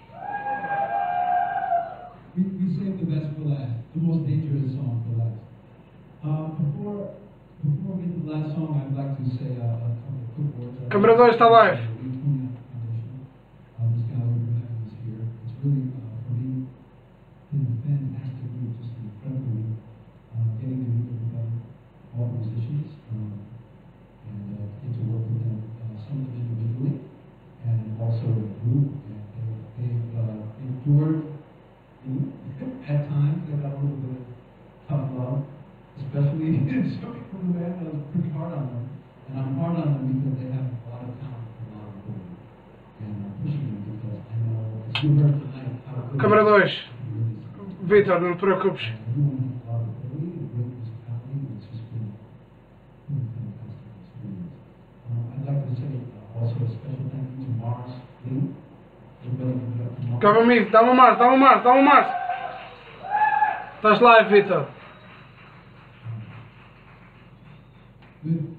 We, we saved the best for last, the most dangerous song for last. Uh, before, before we get to the last song, I'd like to say uh, a couple of quick words. Câmara dois está live. Um, this guy over there is here. It's really, uh, for me, been a fantastic group, just an incredible group. Uh, getting to meet everybody, all the musicians, um, and uh, get to work with them, uh, some of them individually, and also in a group. And they, they've uh, endured, at times, they got a little bit of tough love, especially some people in the band. I was pretty hard on them, and I'm hard on them because they have a lot of talent, a lot of ability, and I'm pushing them because I know, as you heard tonight, how good Câmara dois. really is. Vitor, não te preocupes. And everyone has a lot of ability, great musicality, it's just been, been a fantastic experience. Uh, I'd like to say uh, also a special thank you to Mars Lee. Everybody can get up to Mars. Calma, amigo. Dá-me um Mars, dá-me um Mars, dá-me um Mars. Estás live, Vitor.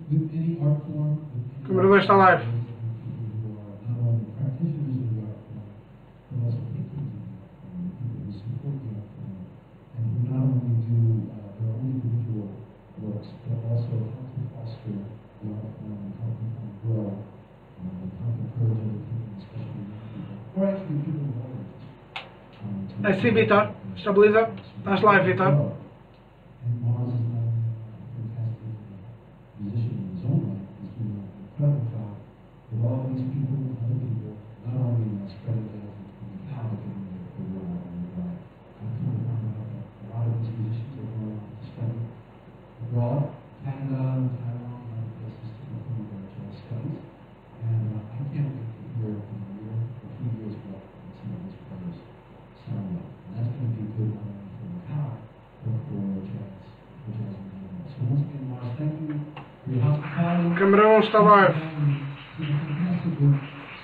with any art form, with any Câmara dois está live. people who are not only practitioners of the art form, but also patrons of the art form, people who support the art form, and who not only do uh, their own individual works, but also help to foster the art form and help them kind of grow, um, and help encourage other people, especially young people, or actually people of all ages. um, to- É sim, Vitor. Estabiliza. Estás live, Vitor. And Mars is not only a fantastic uh, musician in his own right, he's doing an incredible job with all these people and other people, not only uh, spreading the Metallica in the, the world and the right. I've come to find out that a lot of these musicians are going on to study abroad, Canada, Taiwan, and other places to continue their jazz studies. And uh, I can't wait to hear in a year or two years what some of these players sound like. And that's going to be good not only for Macau, but for jazz, for jazz in general. So once again, Mars, thank you for your hospitality. Câmara um está live. It's been fantastic work.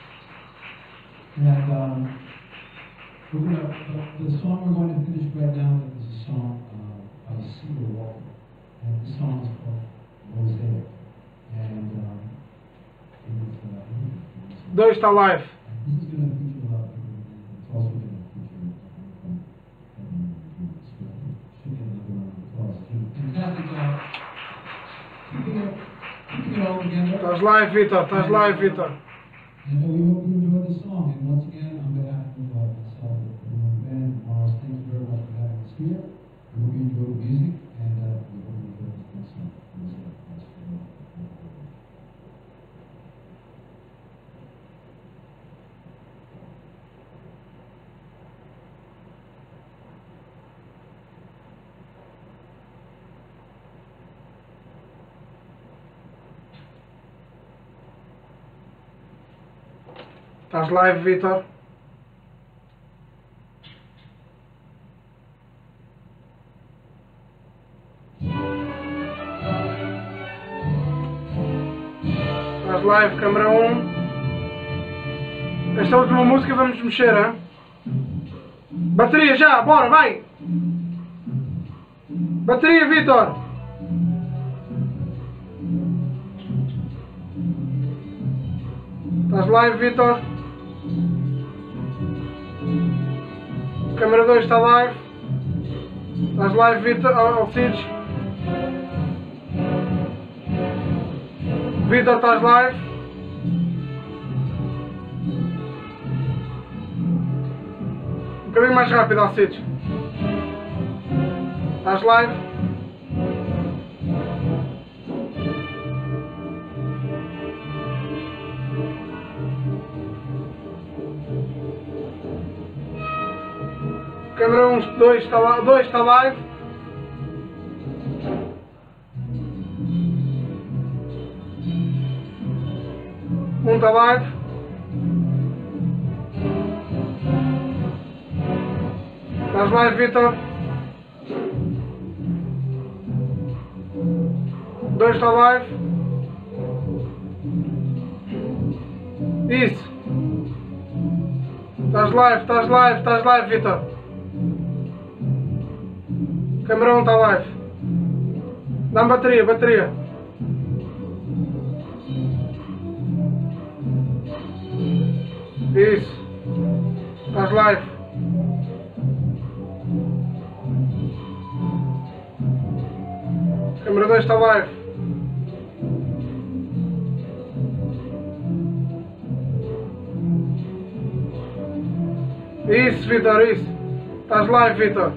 And um, we're gonna, uh, the song we're going to finish right now is a song uh, by Cedar Walker. And this song is called Mosaic. And um, it is, uh, it is, dois está live. and this is going to feature a lot of people, and it's also going to feature um, um, so I think should get another round of applause. Fantastic job. Keeping it, keeping it all together. Estás live, Vitor. Estás live, Vitor. And uh, we hope you enjoy this song. And once again, on behalf of uh, myself and everyone in the band, Mars, thank you very much for having us here. We hope you enjoy the music, and uh, we hope you enjoy this next song. Mosaic. Thanks very much. Estás live, Vitor. Estás live, câmara um. Esta última música vamos mexer, hein? Bateria já, bora, vai! Bateria, Vitor! Estás live, Vitor? Câmara dois está live. Estás live, Vitor? Alcides? Vitor, estás live? Um bocadinho mais rápido, Alcides. Estás live? Câmara um, dois está lá, dois está live. um está live. Estás live, Vitor? dois está live. Isso. Estás live, estás live, estás live, Vitor. Câmara um está live. Dá-me bateria, bateria. Isso. Estás live. Câmara dois está live. Isso, Vitor, isso. Estás live, Vitor.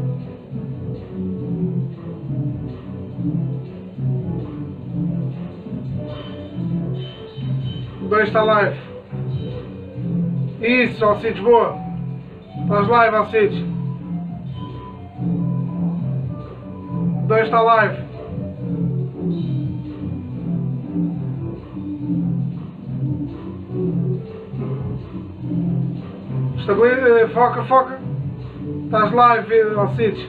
dois está live. Isso, Alcides, boa. Estás live, Alcides. dois está live. Estabiliza, foca, foca. Estás live, Alcides.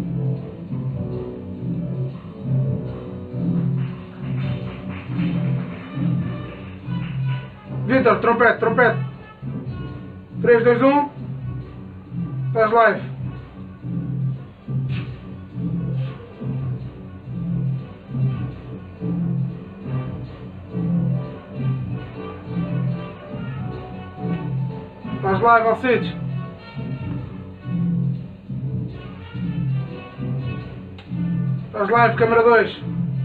Vitor, trompete, trompete. três, dois, um. Estás live. Estás live, Alcides? Estás live, câmera dois.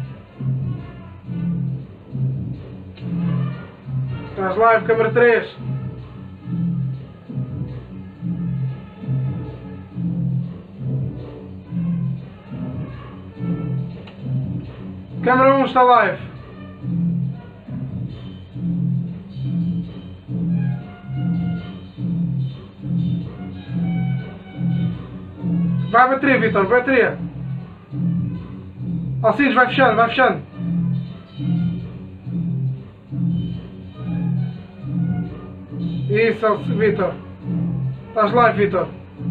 Estás live, câmera três. Câmera um está live. Vai a bateria, Vitor, bateria. Alcides, vai fechando, vai fechando. Isso, Vitor. Estás live, Vitor.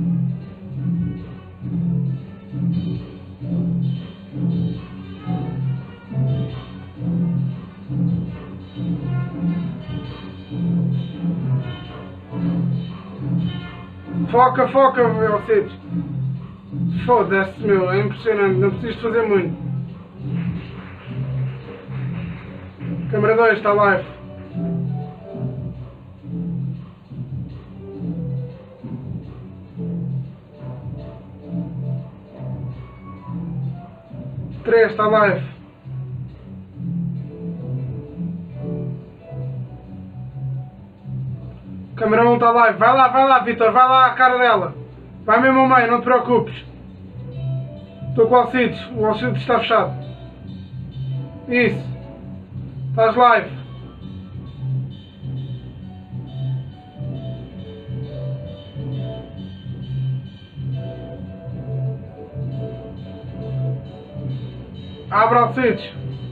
Foca, foca, Alcides. Foda-se, meu, é impressionante, não preciso fazer muito. Câmara dois está live. três está live. Câmara um está live. Vai lá, vai lá, Vitor, vai lá à cara dela. Vai mesmo ao meio, não te preocupes. Estou com o Alcides, o Alcides está fechado. Isso. Estás live. Abra Alcides.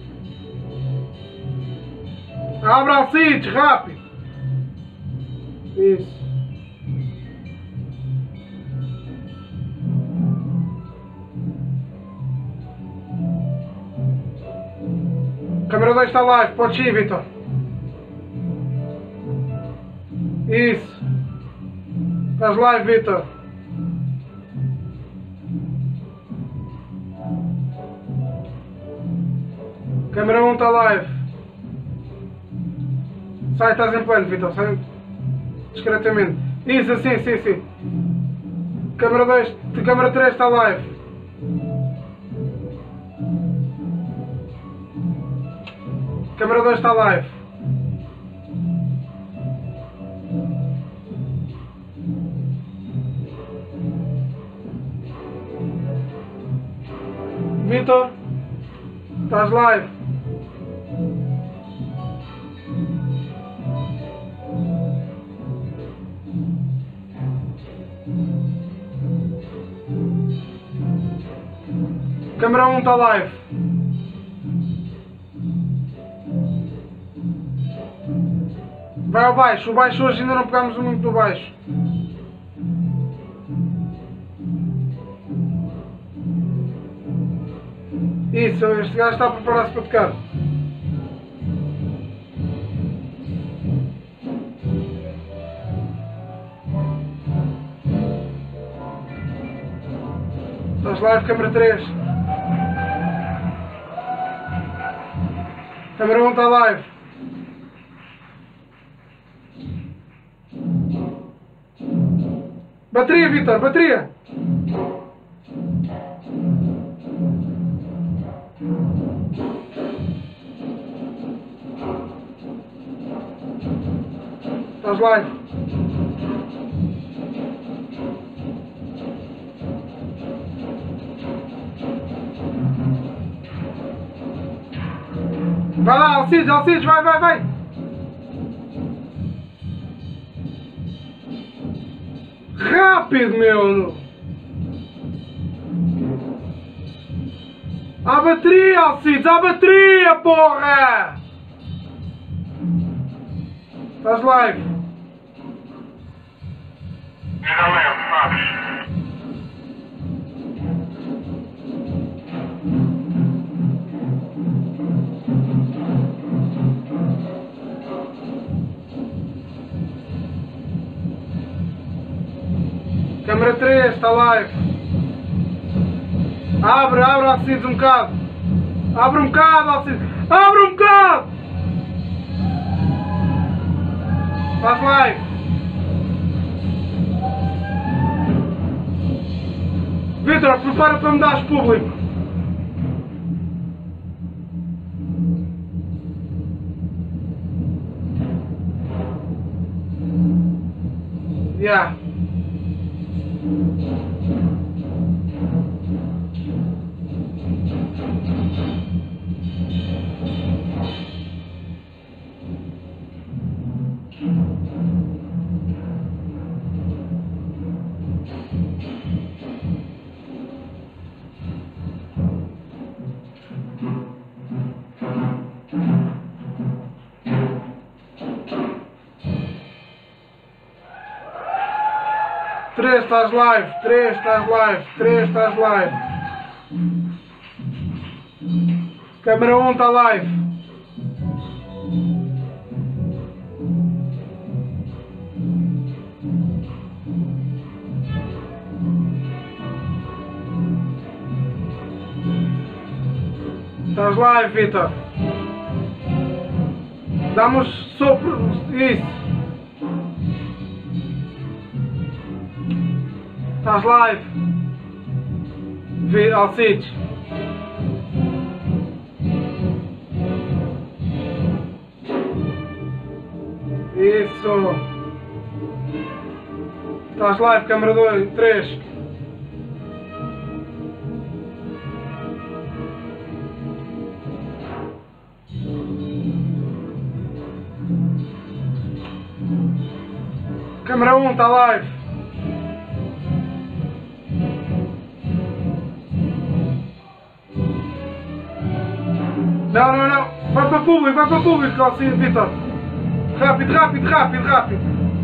Abra Alcides, rápido. Isso. Câmera dois está live, pode ir, Vitor. Isso. Estás live, Vitor. Câmera um está live. Sai, estás em plano, Vitor. Sai discretamente. Isso, assim, sim, sim. Câmera dois, câmera três está live. Câmera dois está live. Vitor, estás live. Câmera um está live. Vai ao baixo, o baixo hoje ainda não pegamos muito no baixo. Isso, este gajo está a preparar-se para tocar. Estás live, câmera três. Câmera um está live. Bateria, Vitor, bateria! Estás live? Vai lá, Alcides, Alcides, vai, vai, vai! Rápido, meu! A bateria, Alcides, a bateria, porra! Estás live? Ainda leve, sabes? Câmera três, está live. Abre, abre, Alcides, um bocado. Abre um bocado, Alcides. Abre um bocado! Estás live. Vitor, prepara para me dares público. Yeah. Três, estás live. Três, estás live. Três, estás live. Câmara um está live. Estás live, Vitor. Damos sopro. Isso. Estás live. Vi, Alcides. Isso. Estás live, câmara dois, três. Câmara um está live. Não, não, não. Vai para o público, vai para o público, assim, Vitor. Rápido, rápido, rápido, rápido.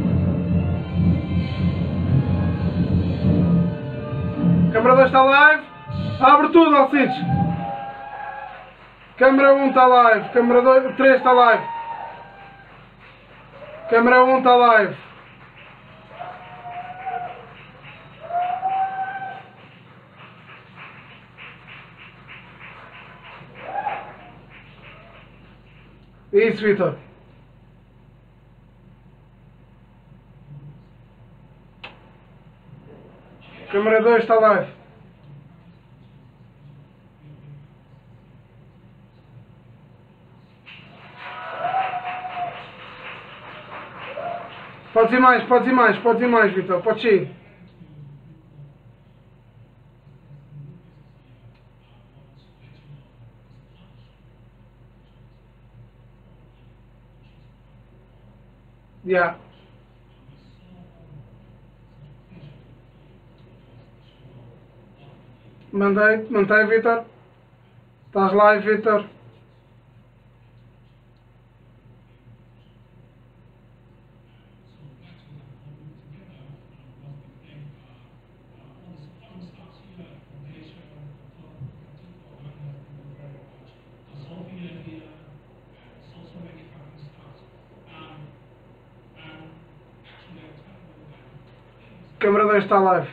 Câmara dois está live. Abre tudo, Alcides. Câmara um está live. Câmara dois, três está live. Câmara um está live. Isso, Vitor. Câmara dois está live. Podes ir mais, podes ir mais, podes ir mais, Vitor. Podes ir. Yeah. Mandei, mantém, Vitor. Estás live, Vitor. Câmara dois está live.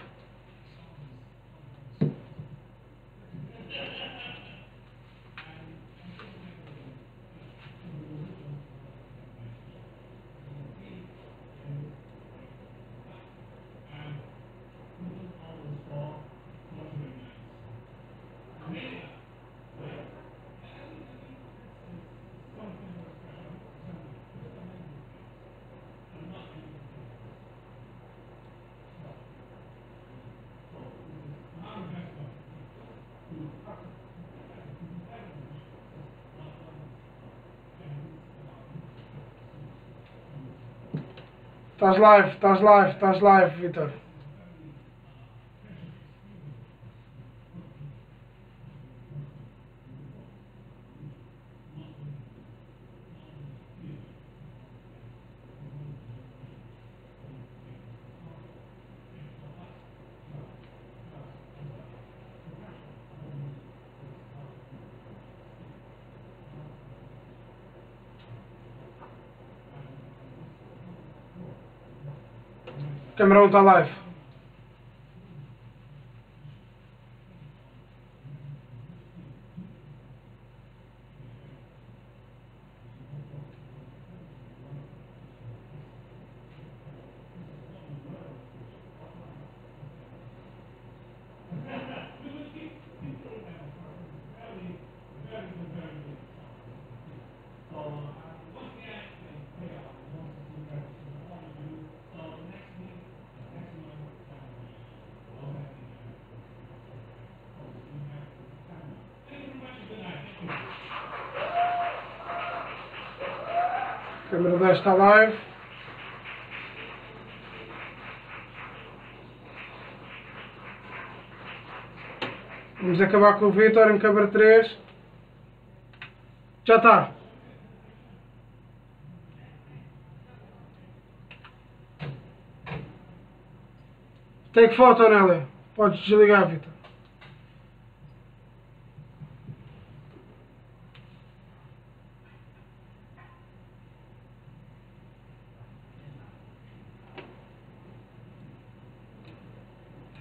Estás live, estás live, estás live, Vitor. Câmara um está live. Câmara dez está live. Vamos acabar com o Vitor em câmara três. Já está. Take foto, Nélia. Podes desligar, Vitor.